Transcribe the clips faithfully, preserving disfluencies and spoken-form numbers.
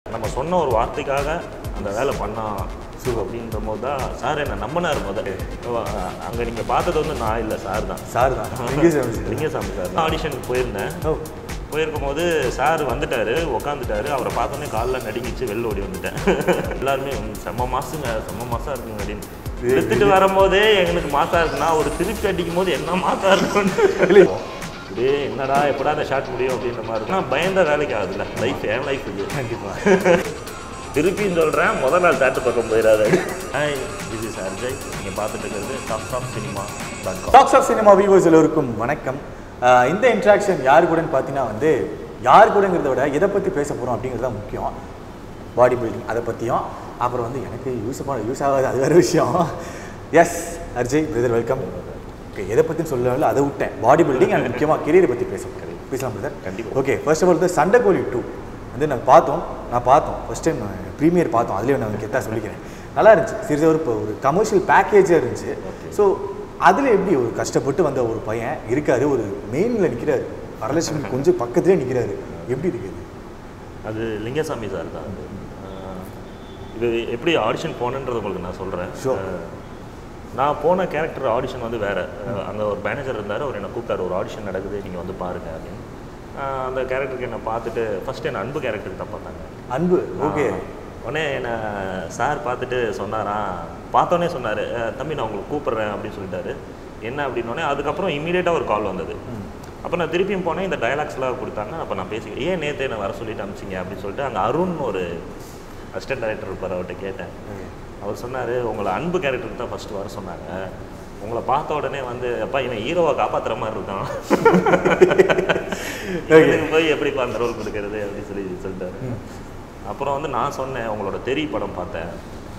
நம்ம சொன்ன ஒரு வார்த்தைக்காக அந்த வேலை பண்ணா சு அப்படின்ற போது தான் சார் என்ன நம்பினார் முதல்ல. அங்கே நீங்கள் பார்த்தது வந்து நான் இல்லை, சார் தான். சார் தான் லிங்கசாமி சார் தான். ஆடிஷனுக்கு போயிருந்தேன். போயிருக்கும் போது சார் வந்துட்டார், உக்காந்துட்டாரு. அவரை பார்த்தோன்னே காலில் நடுங்கிச்சு, வெளில ஓடி வந்துட்டேன். எல்லாருமே செம்ம மாசுங்க, செம்ம மாசம் இருக்குங்க அப்படின்னு எடுத்துட்டு வரும்போதே எங்களுக்கு மாசா இருக்குன்னா ஒரு திருப்பி அடிக்கும் போது என்ன மாசா இருக்குன்னு அப்படியே என்னடா எப்படா அந்த ஷாட் முடியும் அப்படின்ற மாதிரி இருக்கும். நான் பயந்த வேலைக்கு ஆகுதுல்ல, லைஃப் என் லைஃப் இது. கண்டிப்பாக திருப்பியும் சொல்கிறேன், முதல் நாள் தேட்டர் பக்கம் போயிடாது. Hi, this is Arjay. நீங்கள் பார்த்துட்டு இருக்கிறது talks of cinema. Talks of cinema viewers எல்லோருக்கும் வணக்கம். இந்த இன்ட்ராக்ஷன் யார் கூடன்னு பார்த்தீங்கன்னா வந்து யார் கூடங்கிறத விட எதை பற்றி பேச போகிறோம் அப்படிங்கிறது தான் முக்கியம். பாடி பில்டிங் அதை பற்றியும், அப்புறம் வந்து எனக்கு யூஸ் பண்ண யூஸ் ஆகாது, அது வேறு விஷயம். Yes Arjay brother, welcome. Okay, எதை பற்றின்னு சொல்லல, அதை விட்டேன். பாடி பில்டிங் அண்ட் முக்கியமாக கெரியரை பற்றி பேச போகிறேன். பேசலாம் பிரதர்? கண்டிப்பாக. ஓகே, ஃபர்ஸ்ட் ஆஃப் ஆல் வந்து சண்டைக்கோழி டூ வந்து நான் பார்த்தோம் நான் பார்த்தோம் ஃபஸ்ட் டைம் ப்ரீமியர் பார்த்தோம். அதுலேயே நான் கெத்தாக சொல்லிக்கிறேன், நல்லா இருந்துச்சு. சீரியஸாக ஒரு இப்போ ஒரு கமர்ஷியல் பேக்கேஜாக இருந்துச்சு. ஸோ அதில் எப்படி ஒரு கஷ்டப்பட்டு வந்த ஒரு பையன் இருக்காரு, ஒரு மெயினில் நிற்கிறாரு, வரலட்சுமி கொஞ்சம் பக்கத்துலேயே நிற்கிறாரு, எப்படி இருக்குது? அது லிங்கசாமி சார் தான். இது எப்படி ஆடிஷன் போனேன்றது உங்களுக்கு நான் சொல்கிறேன். நான் போன கேரக்டர் ஆடிஷன் வந்து வேறு. அங்கே ஒரு மேனேஜர் இருந்தார், அவர் என்னை கூப்பிட்டார், ஒரு ஆடிஷன் நடக்குது, நீங்கள் வந்து பாருங்கள் அப்படின்னு. அந்த கேரக்டருக்கு என்னை பார்த்துட்டு ஃபஸ்ட்டு என்ன அன்பு கேரக்டருக்கு தான் பார்த்தாங்க. அன்பு, ஓகே. உடனே என்னை சார் பார்த்துட்டு சொன்னாராம், பார்த்தோன்னே சொன்னார், தம்பி நான் உங்களுக்கு கூப்பிட்றேன் அப்படின்னு சொல்லிட்டாரு. என்ன அப்படின்னோடனே அதுக்கப்புறம் இமீடியட்டாக ஒரு கால் வந்தது. அப்போ நான் திருப்பியும் போனேன், இந்த டைலாக்ஸ்லாம் கொடுத்தாங்க. அப்போ நான் பேசிக்கிறேன், ஏன் நேற்று என்னை வர சொல்லிட்டு அனுப்பிச்சிங்க அப்படின்னு சொல்லிட்டு அங்கே அருண் ஒரு அசிஸ்டன்ட் டைரக்டர் இருப்பார், அவர்கிட்ட கேட்டேன். அவர் சொன்னார், உங்களை அன்பு கேரக்டருக்கு தான் ஃபஸ்ட்டு வர சொன்னாங்க, உங்களை பார்த்த உடனே வந்து அப்பா இவன் ஹீரோவை காப்பாற்றுற மாதிரி இருக்கான், போய் எப்படி அந்த ரோல் கொடுக்கறது அப்படின்னு சொல்லி சொல்லிட்டாரு. அப்புறம் வந்து நான் சொன்னேன், உங்களோட தெரி படம் பார்த்தேன்,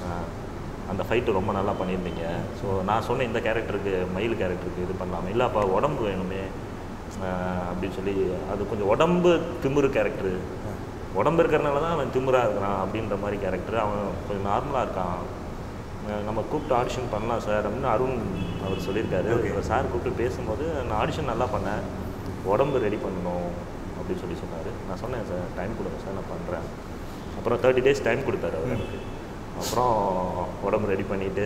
அந்த ஃபைட்டு ரொம்ப நல்லா பண்ணியிருந்தீங்க. ஸோ நான் சொன்னேன், இந்த கேரக்டருக்கு மயில் கேரக்டருக்கு இது பண்ணலாமே, இல்லை அப்போ உடம்பு வேணுமே அப்படின்னு சொல்லி, அது கொஞ்சம் உடம்பு திமுரு கேரக்டரு, உடம்பு இருக்கிறனால தான் அவன் திமுறாக இருக்கிறான் அப்படின்ற மாதிரி கேரக்டர், அவன் கொஞ்சம் நார்மலாக இருக்கான், நம்ம கூப்பிட்டு ஆடிஷன் பண்ணலாம் சார் அப்படின்னு அருண் அவர் சொல்லியிருக்காரு. சார் கூப்பிட்டு பேசும்போது நான் ஆடிஷன் நல்லா பண்ணேன், உடம்பு ரெடி பண்ணணும் அப்படின்னு சொல்லி சொன்னார். நான் சொன்னேன், சார் டைம் கொடுங்க சார், நான் பண்ணுறேன். அப்புறம் தேர்ட்டி டேஸ் டைம் கொடுத்தாரு அவர் எனக்கு. அப்புறம் உடம்பு ரெடி பண்ணிவிட்டு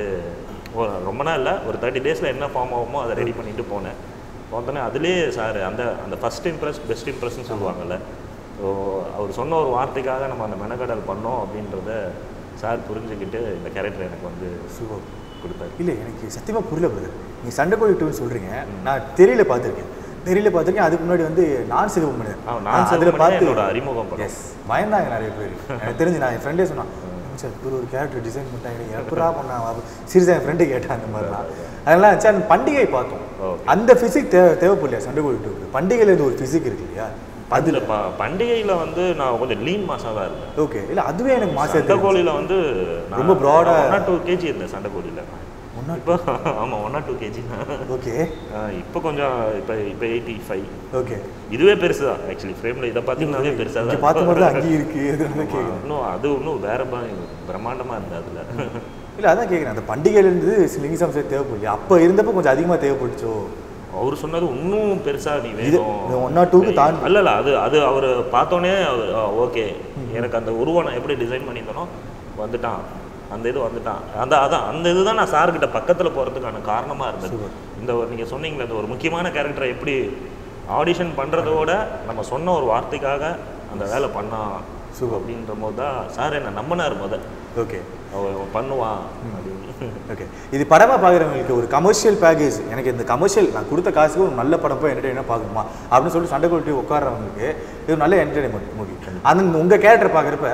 ரொம்ப நாள் இல்லை, ஒரு தேர்ட்டி டேஸில் என்ன ஃபார்ம் ஆகுமோ அதை ரெடி பண்ணிவிட்டு போனேன். போனோடனே அதுலேயே சார் அந்த அந்த ஃபஸ்ட் இம்ப்ரெஸ் பெஸ்ட் இம்ப்ரெஸ்ன்னு சொல்லுவாங்கள்ல, ஸோ அவர் சொன்ன ஒரு வார்த்தைக்காக நம்ம அந்த மெனக்கடல் பண்ணோம் அப்படின்றத சார் புரிஞ்சுக்கிட்டு இந்த கேரக்டர் எனக்கு வந்து சுகம் கொடுத்தாரு. இல்லை, எனக்கு சத்தியமாக புரியல பிரதர். நீங்கள் சண்டைக்கோழி டூன்னு சொல்கிறீங்க, நான் தெரியல பார்த்துருக்கேன் தெரியல பார்த்துருக்கேன் அதுக்கு முன்னாடி வந்து நான் சிவகுமரன் நான் அதில் பார்த்து என்னோட அறிமுகம். எஸ், பயந்தாங்க நிறைய பேர். எனக்கு தெரிஞ்சு நான் என் ஃப்ரெண்டே சொன்னான், சார் ஒரு ஒரு கேரக்டர் டிசைன் பண்ணிட்டாங்க, எப்படா பண்ணாங்க சீரியஸாக என் ஃப்ரெண்டு கேட்டேன் அந்த மாதிரிலாம். அதெல்லாம் இருந்துச்சு. அந்த பண்டிகை பார்த்தோம், அந்த ஃபிசிக் தேவை தேவைப்படலையா சண்டைக்கோழி டூக்கு? பண்டிகையில் இருந்து ஒரு ஃபிசிக் இருக்கு இல்லையா, அதில் ப பண்டிகையில் வந்து நான் கொஞ்சம் லீன் மாசாக தான் இருந்தேன். ஓகே, இல்லை அதுவே எனக்கு மாசம். சண்டைக்கோழியில் வந்து ரொம்ப ப்ராடாக ஒன் ஆர் டூ கேஜி இருந்தேன் சண்டைக்கோழியில். இப்போ ஆமாம் ஒன் ஆர் டூ கேஜி தான். ஓகே, இப்போ கொஞ்சம் இப்போ இப்போ எயிட்டி ஃபைவ். ஓகே, இதுவே பெருசு தான் ஆக்சுவலி. ஃப்ரேமில் இதை பார்த்தீங்கன்னாவே பெருசாக தான் பார்த்த மாதிரி தான் அங்கேயும் இருக்குது. இன்னும் அது இன்னும் வேறு பிரம்மாண்டமாக இருந்தது அதில். இல்லை அதான் கேட்குறேன், அந்த பண்டிகையிலேருந்து லிங்கிசாமி சார் தேவைப்படலையா? அப்போ இருந்தப்போ கொஞ்சம் அதிகமாக தேவைப்பட்டுச்சோ? அவர் சொன்னது இன்னும் பெருசாக நீ வேணும் ஒன் ஆர் டூக்கு தான். இல்லை இல்லை அது அது அவர் பார்த்தோன்னே ஓகே, எனக்கு அந்த உருவம் நான் எப்படி டிசைன் பண்ணியிருந்தனோ வந்துட்டான், அந்த இது வந்துட்டான். அந்த அதான் அந்த இதுதான் நான் சார்கிட்ட பக்கத்தில் போகிறதுக்கான காரணமாக இருந்தது. இந்த ஒரு நீங்கள் சொன்னீங்களே, இந்த ஒரு முக்கியமான கேரக்டரை எப்படி ஆடிஷன் பண்ணுறதோட நம்ம சொன்ன ஒரு வார்த்தைக்காக அந்த வேலை பண்ணா சு அப்படின்ற போது தான் சார் என்ன நம்பினார் முதல். ஓகே, அவன் பண்ணுவான் அப்படின்னு. ஓகே, இது படமாக பார்க்குறவங்களுக்கு ஒரு கமர்ஷியல் பேக்கேஜ், எனக்கு இந்த கமர்ஷியல் நான் கொடுத்த காசுக்கு ஒரு நல்ல படம் போய் என்டர்டெயினாக பார்க்கணுமா அப்படின்னு சொல்லிட்டு சண்டை கொட்டி உட்கார்றவங்களுக்கு இது நல்ல என்டர்டெயின்மெண்ட் மூவி. அந்த உங்கள் கேரக்டர் பார்க்குறப்ப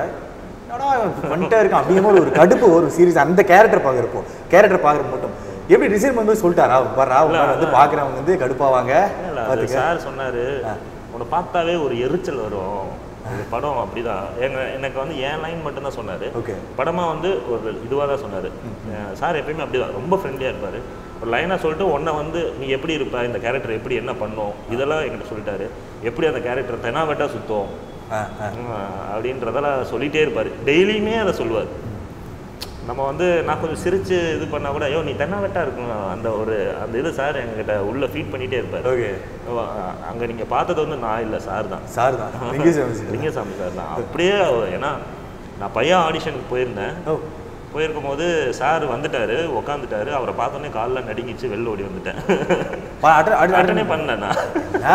பண்ணிட்டே இருக்கான் அப்படிங்கும்போது ஒரு கடுப்பு ஒரு சீரியஸ். அந்த கேரக்டர் பார்க்குறப்போ கேரக்டர் பார்க்குற மட்டும் எப்படி டிசைன் பண்ணி சொல்லிட்டாரா வர்றா வந்து பார்க்குறவங்க வந்து கடுப்பாவாங்க. சார் சொன்னார், உன்னை பார்த்தாவே ஒரு எரிச்சல் வரும் இந்த படம் அப்படிதான். எங்க எனக்கு வந்து என் லைன் மட்டும்தான் சொன்னார். ஓகே, படமாக வந்து ஒரு இதுவாக தான் சொன்னார். சார் எப்பயுமே அப்படிதான், ரொம்ப ஃப்ரெண்ட்லியாக இருப்பார். ஒரு லைனாக சொல்லிட்டு உன்னை வந்து நீ எப்படி இருப்ப, இந்த கேரக்டர் எப்படி என்ன பண்ணும் இதெல்லாம் என்கிட்ட சொல்லிட்டாரு. எப்படி அந்த கேரக்டர் தெனாவெட்டா சுத்தம் அப்படின்றதெல்லாம் சொல்லிகிட்டே இருப்பார். டெய்லியுமே அதை சொல்லுவார். நம்ம வந்து நான் கொஞ்சம் சிரிச்சு இது பண்ணா கூட ஐயோ நீ தென்னாவெட்டா இருக்கும் அந்த ஒரு அந்த இது சார் எங்ககிட்ட உள்ள ஃபீட் பண்ணிட்டே இருப்பார். ஓகே, அங்கே நீங்கள் பார்த்தது வந்து நான் இல்லை, சார் தான். சார் தான், லிங்கசாமி சார் தான். அப்படியே ஏன்னா நான் பையன் ஆடிஷனுக்கு போயிருந்தேன். ஓ போயிருக்கும் போது சார் வந்துட்டாரு, உட்காந்துட்டாரு. அவரை பார்த்தோன்னே காலில் நடுங்கிச்சு, வெளில ஓடி வந்துட்டேன். அட்டனே பண்ணேன் நான்.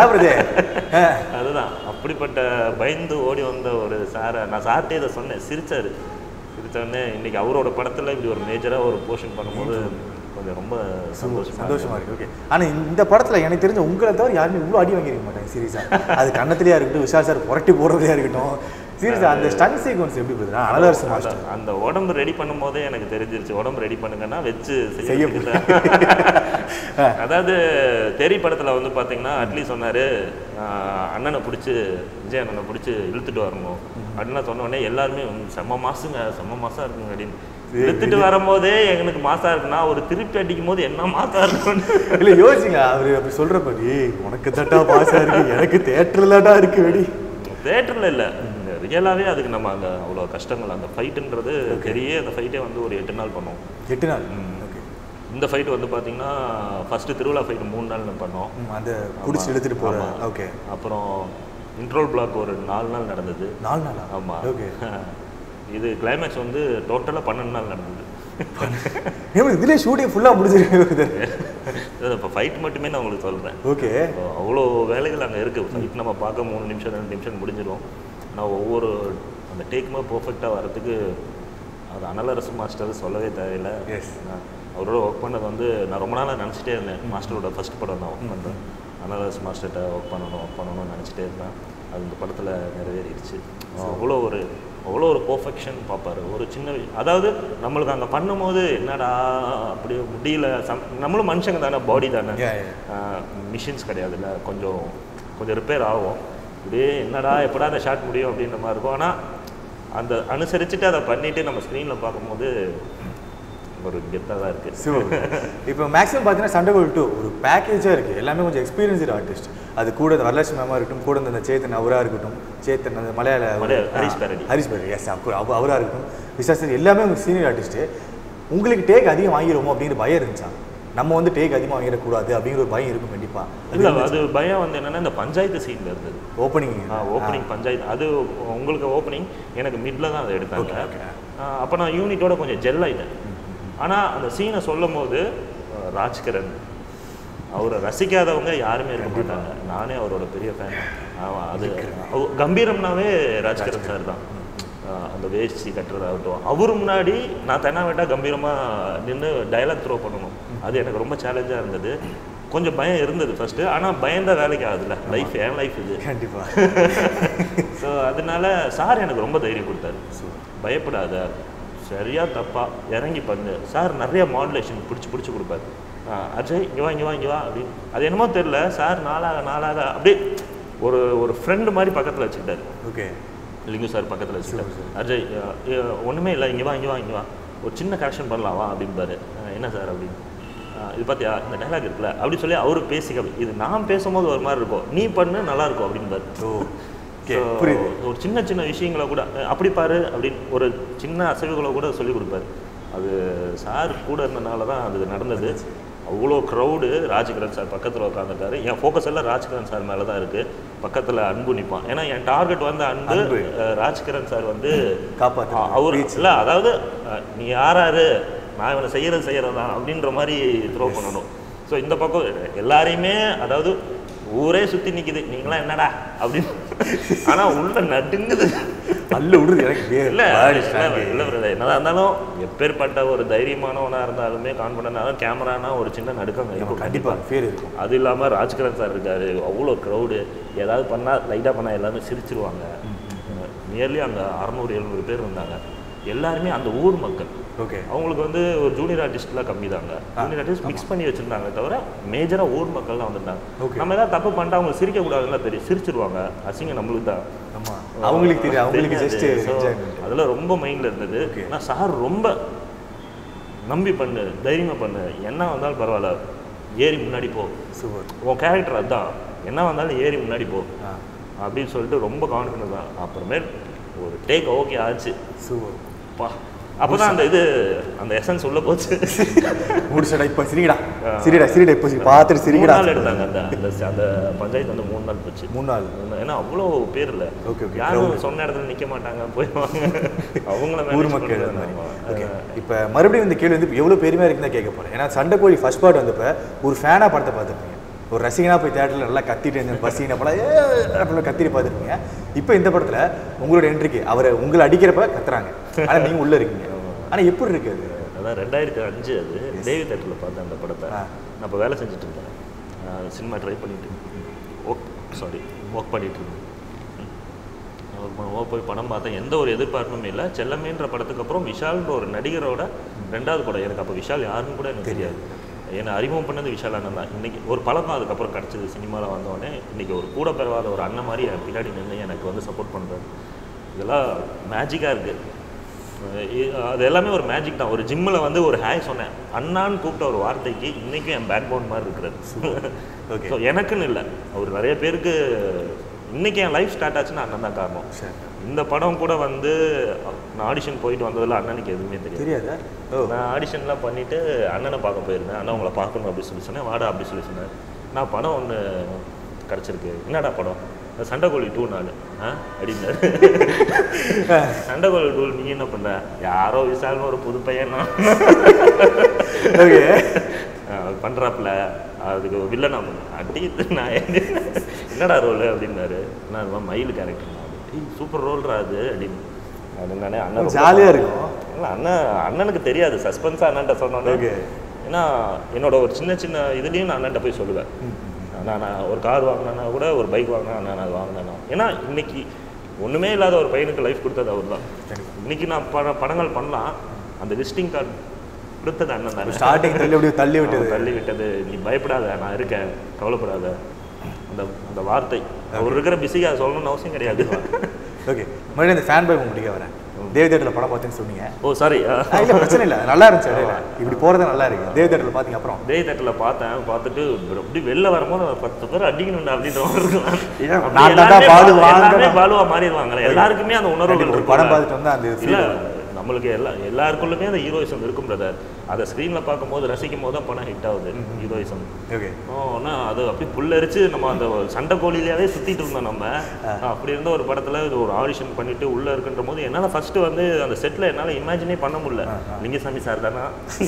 அதுதான் அப்படிப்பட்ட பயந்து ஓடி வந்த ஒரு சாரை நான் சார்ட்டே இதை சொன்னேன். சிரிச்சாரு. சிரிச்சோடனே இன்னைக்கு அவரோட படத்தில் இப்படி ஒரு மேஜராக ஒரு போர்ஷன் பண்ணும்போது கொஞ்சம் ரொம்ப சந்தோஷம் சந்தோஷமா இருக்கு. ஓகே, ஆனால் இந்த படத்தில் எனக்கு தெரிஞ்ச உங்களை தவிர யாருமே இவ்வளோ அடி வாங்கியிருக்க மாட்டாங்க சீரியஸாக. அது கண்ணத்துலேயா இருக்கட்டும், விஷால் சார் புரட்டி போடுறதையா இருக்கட்டும், சீரியஸாக அந்த ஸ்டன் சீக்வன்ஸ் எப்படி போகுதுன்னா அனலர்ஸ் மாஸ்டர் அந்த உடம்பு ரெடி பண்ணும் போதே எனக்கு தெரிஞ்சிருச்சு உடம்பு ரெடி பண்ணுங்கன்னா வச்சு செய்ய. அதாவது தெரி படத்தில் வந்து பார்த்தீங்கன்னா அட்லி சொன்னார், அண்ணனை பிடிச்சி விஜய் அண்ணனை பிடிச்சி இழுத்துட்டு வரணும் அப்படின்னு சொன்ன உடனே எல்லாருமே செம்ம மாசுங்க செம்ம மாசா இருக்குங்க அப்படின்னு இழுத்துட்டு வரும்போதே எங்களுக்கு மாசா இருக்குன்னா ஒரு திருப்பி அடிக்கும் போது என்ன மாசா இருக்கும் இல்லை யோசிங்க. அவர் அப்படி சொல்கிறப்படி உனக்கு தட்டா மாசா இருக்கு, எனக்கு தேட்டர்லடா இருக்கு. வெடி தேட்டரில் இல்லை, ரியலாகவே அதுக்கு நம்ம அந்த அவ்வளோ கஷ்டங்கள் அந்த ஃபைட்டுன்றது பெரிய அந்த ஃபைட்டே வந்து ஒரு எட்டு நாள் பண்ணோம். எட்டு நாள் ஓகே. இந்த ஃபைட் வந்து பார்த்தீங்கன்னா ஃபஸ்ட்டு திருவிழா ஃபைட்டு மூணு நாள் பண்ணோம். அந்த பிடிச்சி எடுத்துகிட்டு போகிறோம். ஓகே. அப்புறம் இன்ட்ரோல் பிளாக் ஒரு நாலு நாள் நடந்தது. நாலு நாளா? ஆமாம். ஓகே. இது கிளைமேக்ஸ் வந்து டோட்டலாக பன்னெண்டு நாள் நடந்தது. இதுலேயே ஷூட்டிங் ஃபுல்லாக முடிஞ்சிருக்கு. இப்போ ஃபைட் மட்டுமே நான் உங்களுக்கு சொல்கிறேன். ஓகே. அவ்வளோ வேலைகள் அங்கே இருக்குது. ஃபைட் நம்ம பார்க்க மூணு நிமிஷம் ரெண்டு நிமிஷம் முடிஞ்சிடும். ஆனால் ஒவ்வொரு அந்த டேக்குமே பர்ஃபெக்டாக வரதுக்கு அது அனலரசு மாஸ்டர் சொல்லவே தேவையில்லை. அவரோட ஒர்க் பண்ணது வந்து நான் ரொம்ப நாளாக நினச்சிட்டே இருந்தேன். மாஸ்டரோட ஃபஸ்ட் படம் நான் ஒர்க் பண்ணுறேன். அனலரசு மாஸ்டர்கிட்ட ஒர்க் பண்ணணும் ஒர்க் பண்ணணும்னு நினச்சிட்டே இருந்தேன். அது இந்த படத்தில் நிறைவேறிடுச்சு. அவ்வளோ ஒரு அவ்வளோ ஒரு பர்ஃபெக்ஷன் பார்ப்பார். ஒரு சின்ன அதாவது நம்மளுக்கு அங்கே பண்ணும்போது என்னடா அப்படி முடியல, சம் நம்மளும் மனுஷங்க தானே, பாடி தானே, மிஷின்ஸ் கிடையாதுல்ல, கொஞ்சம் கொஞ்சம் ரிப்பேர் ஆகும். இப்படியே என்னடா எப்படா அந்த ஷாட் முடியும் அப்படின்ற மாதிரி இருக்கும். ஆனால் அந்த அனுசரிச்சுட்டு அதை பண்ணிவிட்டு நம்ம ஸ்க்ரீனில் பார்க்கும்போது ஒரு கெத்தாக தான் இருக்குது. ஸோ இப்போ மேக்ஸிமம் பார்த்தீங்கன்னா சண்டைகோல் டூ ஒரு பேக்கேஜாக இருக்குது. எல்லாமே கொஞ்சம் எக்ஸ்பீரியன்ஸ்டு ஆர்டிஸ்ட். அது கூட வரலட்சுமி மேமாக இருக்கட்டும், கூட இந்த சேத்தன் அவராக இருக்கட்டும், சேத்தன் அந்த மலையாள ஹரிஷ் பேரடி ஹரிஷ் பேரடி எஸ் அவ அவராக இருக்கட்டும், விசாஸ் எல்லாமே உங்களுக்கு சீனியர் ஆர்டிஸ்ட்டு. உங்களுக்கு டேக் அதிகம் வாங்கிடுவோமோ அப்படிங்கிற பயம் இருந்துச்சா? நம்ம வந்து டேக் அதிகமாக வாங்கிடக்கூடாது அப்படிங்கிற ஒரு பயம் இருக்கும் கண்டிப்பாக. இல்லை, அது பயம் வந்து என்னென்னா இந்த பஞ்சாயத்து சீனில் இருந்தது. ஓப்பனிங் ஓப்பனிங் பஞ்சாயத்து அது உங்களுக்கு ஓப்பனிங் எனக்கு மிடில் தான் அதை எடுத்தாங்க. அப்போ நான் யூனிட்டோட கொஞ்சம் ஜெல் ஆகிட்டேன். ஆனால் அந்த சீனை சொல்லும் போது ராஜ்கிரண் அவரை ரசிக்காதவங்க யாருமே இருக்க மாட்டாங்க. நானே அவரோட பெரிய ஃபேன். அது கம்பீரம்னாவே ராஜ்கிரண் சார் தான். அந்த வேஷ்டி கட்டுறதாகட்டும், அவரு முன்னாடி நான் தென்னாவேட்டா கம்பீரமாக நின்று டைலாக் த்ரோ பண்ணணும். அது எனக்கு ரொம்ப சேலஞ்சாக இருந்தது. கொஞ்சம் பயம் இருந்தது ஃபர்ஸ்ட்டு. ஆனால் பயந்த வேலைக்கு ஆகுதுல்ல, லைஃப் என் லைஃப் இது கண்டிப்பாக. ஸோ அதனால சார் எனக்கு ரொம்ப தைரியம் கொடுத்தாரு. பயப்படாத, சரியா தப்பா இறங்கி பண்ணு. சார் நிறைய மாடுலேஷன் பிடிச்சி பிடிச்சி கொடுப்பாரு. அஜய் இங்கே வா இங்கே வா இங்கே வா அப்படின்னு. அது என்னமோ தெரில, சார் நாளாக நாளாக அப்படியே ஒரு ஒரு ஃப்ரெண்டு மாதிரி பக்கத்தில் வச்சுக்கிட்டாரு. ஓகே. லிங்கு சார் பக்கத்தில் வச்சுக்கிட்டாரு. அஜய் ஒன்றுமே இல்லை, இங்கே வா இங்கே வா இங்கே வா ஒரு சின்ன கரெக்ஷன் பண்ணலாம் வா அப்படின்பாரு. என்ன சார் அப்படின்னு, இது பார்த்தியா இந்த டைலாக் இருக்குல்ல அப்படி சொல்லி அவரு பேசிக்க, இது நான் பேசும்போது ஒரு மாதிரி இருக்கும், நீ பண்ணு நல்லா இருக்கும் அப்படின்பாரு. ஒரு சின்ன சின்ன விஷயங்களை கூட அப்படி பாரு அப்படின்னு ஒரு சின்ன அசைவுகளை கூட சொல்லி கொடுப்பாரு. அது சார் கூட இருந்தனால தான் அது நடந்தது. அவ்வளோ க்ரௌடு. ராஜ்கிரண் சார் பக்கத்தில் உட்காந்துருக்காரு. என் ஃபோக்கஸ் எல்லாம் ராஜ்கிரண் சார் மேலே தான் இருக்குது. பக்கத்தில் அன்பு நிற்பான். ஏன்னா என் டார்கெட் வந்து அன்பு. ராஜ்கிரண் சார் வந்து காப்பாற்று அவர் இல்லை, அதாவது நீ யாராரு நான் இவனை செய்கிறது செய்கிறது தான் அப்படின்ற மாதிரி த்ரோ பண்ணணும். ஸோ இந்த பக்கம் எல்லாரையுமே, அதாவது ஊரே சுற்றி நிற்கிது, நீங்களாம் என்னடா அப்படின்னு. ஆனால் உள்ள நடுங்குது, அல்ல விடுது எனக்கு. இல்லை இல்லை இல்லை என்னதான் இருந்தாலும் எப்பேற்பட்ட ஒரு தைரியமானவனாக இருந்தாலுமே கான்ஃபிடண்டாக கேமரானா ஒரு சின்ன நடுக்கம் இருக்கும் கண்டிப்பாக பேர் இருக்கும். அது இல்லாமல் ராஜ்கிரண் சார் இருக்காரு, அவ்வளோ க்ரௌடு. ஏதாவது பண்ணால் லைட்டாக பண்ணால் எல்லாருமே சிரிச்சிருவாங்க. நியர்லி அங்கே அறநூறு எழுநூறு பேர் இருந்தாங்க. எல்லாருமே அந்த ஊர் மக்கள். ஓகே. அவங்களுக்கு வந்து ஒரு ஜூனியர் ஆர்டிஸ்ட்லாம் கம்மி தாங்க. ஜூனியர் ஆர்டிஸ்ட் மிக்ஸ் பண்ணி வச்சுருந்தாங்க தவிர மேஜராக ஊர் மக்கள் தான் வந்துருந்தாங்க. நம்ம ஏதாவது தப்பு பண்ணிட்டு அவங்க சிரிக்கக்கூடாதுன்னா தெரியும், சிரிச்சிருவாங்க. அசிங்க நம்மளுக்கு தான், அவங்களுக்கு தெரியும், அவங்களுக்கு ஜஸ்ட் அதெல்லாம் ரொம்ப மைண்டில் இருந்தது. ஆனால் சார் ரொம்ப நம்பி பண்ணு, தைரியமாக பண்ணு, என்ன வந்தாலும் பரவாயில்ல, ஏறி முன்னாடி போ, உன் கேரக்டர் அதுதான், என்ன வந்தாலும் ஏறி முன்னாடி போ அப்படின்னு சொல்லிட்டு ரொம்ப கான்ஃபிடன்ட் தான். அப்புறமே ஒரு டேக் ஓகே ஆச்சு. சூப்பர். பா அப்போதான் அந்த இது அந்த எசன்ஸ் உள்ள போச்சு. முடிச்சடா இப்போ சிரிக்கடா சிரிடா சிரிடா இப்போ பார்த்துட்டு சிரிக்கடா நாள் எடுத்தாங்க. அந்த அந்த பஞ்சாயத்து வந்து மூணு நாள் போச்சு. மூணு நாள் ஏன்னா அவ்வளோ பேர் இல்லை. Okay okay. யாரும் சொன்ன இடத்துல நிற்க மாட்டாங்க, போயிடுவாங்க அவங்கள ஊர் மக்கள். ஓகே. இப்போ மறுபடியும் இந்த கேள்வி வந்து எவ்வளோ பெருமையாக இருக்குன்னு தான் கேட்க போகிறேன். ஏன்னா சண்டைக்கோழி ஃபர்ஸ்ட் பார்ட் வந்தப்போ ஒரு ஃபேனாக படத்தை பார்த்துருப்பீங்க, ஒரு ரசிகனாக போய் தேட்டரில் நல்லா கத்திட்டு இருந்த பசின படம் ஏ அப்படின்னு கத்திட்டு பார்த்துருப்பீங்க. இப்போ இந்த படத்தில் உங்களோட என்ட்ரிக்கு அவரை உங்களை அடிக்கிறப்ப கத்துறாங்க, ஆனால் நீங்கள் உள்ளே இருக்கீங்க. ஆனால் எப்படி இருக்கு அது? அதான் ரெண்டாயிரத்தி அஞ்சு அது தேவி தேட்டரில் பார்த்தேன் அந்த படத்தை. நான் இப்போ வேலை செஞ்சுட்டு இருந்தேன், சினிமா ட்ரை பண்ணிட்டு ஒர்க் சாரி ஒர்க் பண்ணிட்டு இருந்தேன். போய் படம் பார்த்தேன், எந்த ஒரு எதிர்பார்ப்புமே இல்லை. செல்லமேன்ற படத்துக்கு அப்புறம் விஷால்ன்ற ஒரு நடிகரோட ரெண்டாவது படம். எனக்கு அப்போ விஷால் யாருன்னு கூட எனக்கு தெரியாது. என்னை அறிமுகம் பண்ணது விஷால் அண்ணன் தான். இன்றைக்கி ஒரு பழக்கம் அதுக்கப்புறம் கிடச்சிது. சினிமாவில் வந்தோடனே இன்றைக்கி ஒரு கூட பெறாத ஒரு அண்ணன் மாதிரி என் பின்னாடி நின்று எனக்கு வந்து சப்போர்ட் பண்ணுறாரு. இதெல்லாம் மேஜிக்காக இருக்குது. அது எல்லாமே ஒரு மேஜிக் தான். ஒரு ஜிம்மில் வந்து ஒரு ஹாய் சொன்னேன், அண்ணான்னு கூப்பிட்ட ஒரு வார்த்தைக்கு இன்றைக்கும் என் பேக் போன் மாதிரி இருக்கிறது. ஓகே. ஸோ எனக்குன்னு இல்லை, அவர் நிறைய பேருக்கு இன்றைக்கி என் லைஃப் ஸ்டார்ட் ஆச்சுன்னா அண்ணன் தான் காரணம். இந்த படம் கூட வந்து நான் ஆடிஷன் போயிட்டு வந்ததில் அண்ணனுக்கு எதுவுமே தெரியாது தெரியாது நான் ஆடிஷன்லாம் பண்ணிவிட்டு அண்ணனை பார்க்க போயிருந்தேன். அண்ணன் உங்களை பார்க்கணும் அப்படின்னு சொல்லி சொன்னேன், வாடா அப்படி சொல்லி சொன்னேன். நான் படம் ஒன்று கிடச்சிருக்கு. என்னடா படம்? சண்டைக்கோழி டூ நாள் ஆ அப்படின்னாரு. சண்டைக்கோழி டூ நீ என்ன பண்ணுற? யாரோ விசால்னு ஒரு புது பையன் பண்ணுறாப்புல, அதுக்கு வில்லனா அடிக்கிட்டு நான் என்னடா ரோல் அப்படின்னாரு. நான் மயில் கேரக்டர். சூப்பர் ரோல்ரா அது அப்படின்னு அதுனாலே அண்ணன் ஜாலியாக இருக்கும். இல்லை அண்ணன் அண்ணனுக்கு தெரியாது, சஸ்பென்ஸாக அண்ணன்ட்ட சொன்னோன்னே. ஏன்னா என்னோட ஒரு சின்ன சின்ன இதுலேயும் நான் அண்ணன்ட்ட போய் சொல்லுவேன். நான் நான் ஒரு கார் வாங்கினேன்னா கூட, ஒரு பைக் வாங்கினா நான் அது வாங்கினேன்னா. ஏன்னா இன்னைக்கு ஒன்றுமே இல்லாத ஒரு பையனுக்கு லைஃப் கொடுத்தது அவர் தான். இன்னைக்கு நான் பட படங்கள் பண்ணலாம், அந்த விசிட்டிங் கார்டு கொடுத்தது அண்ணன் தான். ஸ்டார்டிங் தள்ளி தள்ளி விட்டது தள்ளி விட்டது நீ பயப்படாத, நான் இருக்கேன், கவலைப்படாத. அந்த அந்த வார்த்தை அவர் இருக்கிற பிஸியாக அதை சொல்லணும்னு அவசியம் கிடையாது. ஓகே. மறுபடியும் இந்த ஃபேன் பாய் முடிக்க வரேன். தேவி தேட்டரில் படம் பார்த்தேன்னு சொன்னீங்க. Oh sorry. இல்லை பிரச்சனை இல்லை, நல்லா இருந்துச்சு. இப்படி போகிறது நல்லா இருக்கு. தேவி தேட்டரில் பார்த்தீங்க அப்புறம்? தேவி தேட்டரில் பார்த்தேன். பார்த்துட்டு அப்படி வெளில வரும்போது பத்து பேர் அடிக்கணும்டா அப்படின்ற பாலுவா மாறிடுவாங்களே. எல்லாருக்குமே அந்த உணர்வு. படம் பார்த்துட்டு வந்து அந்த இல்லை நம்மளுக்கு எல்லா எல்லாருக்குள்ளுமே அந்த ஹீரோயிசம் இருக்கும் பிரதர். அதை ஸ்க்ரீனில் பார்க்கும்போது ரசிக்கும் போது தான் படம் ஹிட் ஆகுது ஹீரோயிசம். ஓகே. ஓனா அது அப்படி புல்லரிச்சு நம்ம அந்த சண்டை கோழியிலேயே சுற்றிட்டு இருந்தோம். நம்ம அப்படி இருந்த ஒரு படத்தில் இது ஒரு ஆடிஷன் பண்ணிட்டு உள்ளே இருக்குன்ற போது என்னால் ஃபஸ்ட்டு வந்து அந்த செட்டில் என்னால் இமேஜினே பண்ண முடியல. லிங்கசாமி சார் தானா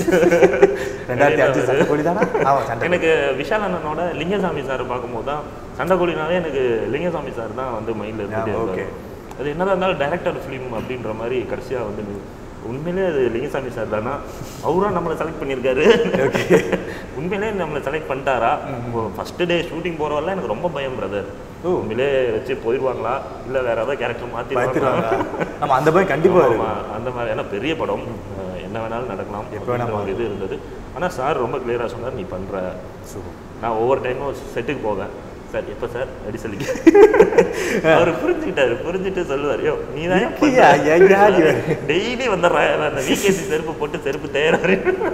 எனக்கு விஷால் அண்ணனோட லிங்கசாமி சார் பார்க்கும்போது தான் சண்டை கோழினாலே எனக்கு லிங்கசாமி சார் தான் வந்து மைண்டில் இருந்துட்டு. அது என்னதான் இருந்தாலும் டைரக்டர் ஃபிலிம் அப்படின்ற மாதிரி கடைசியாக வந்து உண்மையிலே அது லிங்கசாமி சார் தானா, அவராக நம்மளை செலக்ட் பண்ணியிருக்காரு. உண்மையிலே நம்மளை செலக்ட் பண்ணிட்டாரா? ஃபஸ்ட்டு டே ஷூட்டிங் போகிறவரெல்லாம் எனக்கு ரொம்ப பயம் பிரதர். உண்மையிலே வச்சு போயிடுவாங்களா இல்லை வேறு ஏதாவது கேரக்டர் மாற்றிடுவாங்களா? நம்ம அந்த பயம் கண்டிப்பாக அந்த மாதிரி. ஏன்னா பெரிய படம், என்ன வேணாலும் நடக்கலாம், எப்போ வேணாலும் ஒரு இது இருந்தது. ஆனால் சார் ரொம்ப கிளியராக சொன்னார், நீ பண்ணுற. நான் ஒவ்வொரு டைமும் செட்டுக்கு போவேன், சார் எப்போ சார் அப்படி சொல்லி அவர் புரிஞ்சுக்கிட்டாரு. புரிஞ்சுட்டு சொல்லுவார், யோ நீ தான் டெய்லி வந்துடுறேன் அந்த விகேசி செருப்பு போட்டு செருப்பு தேறாரு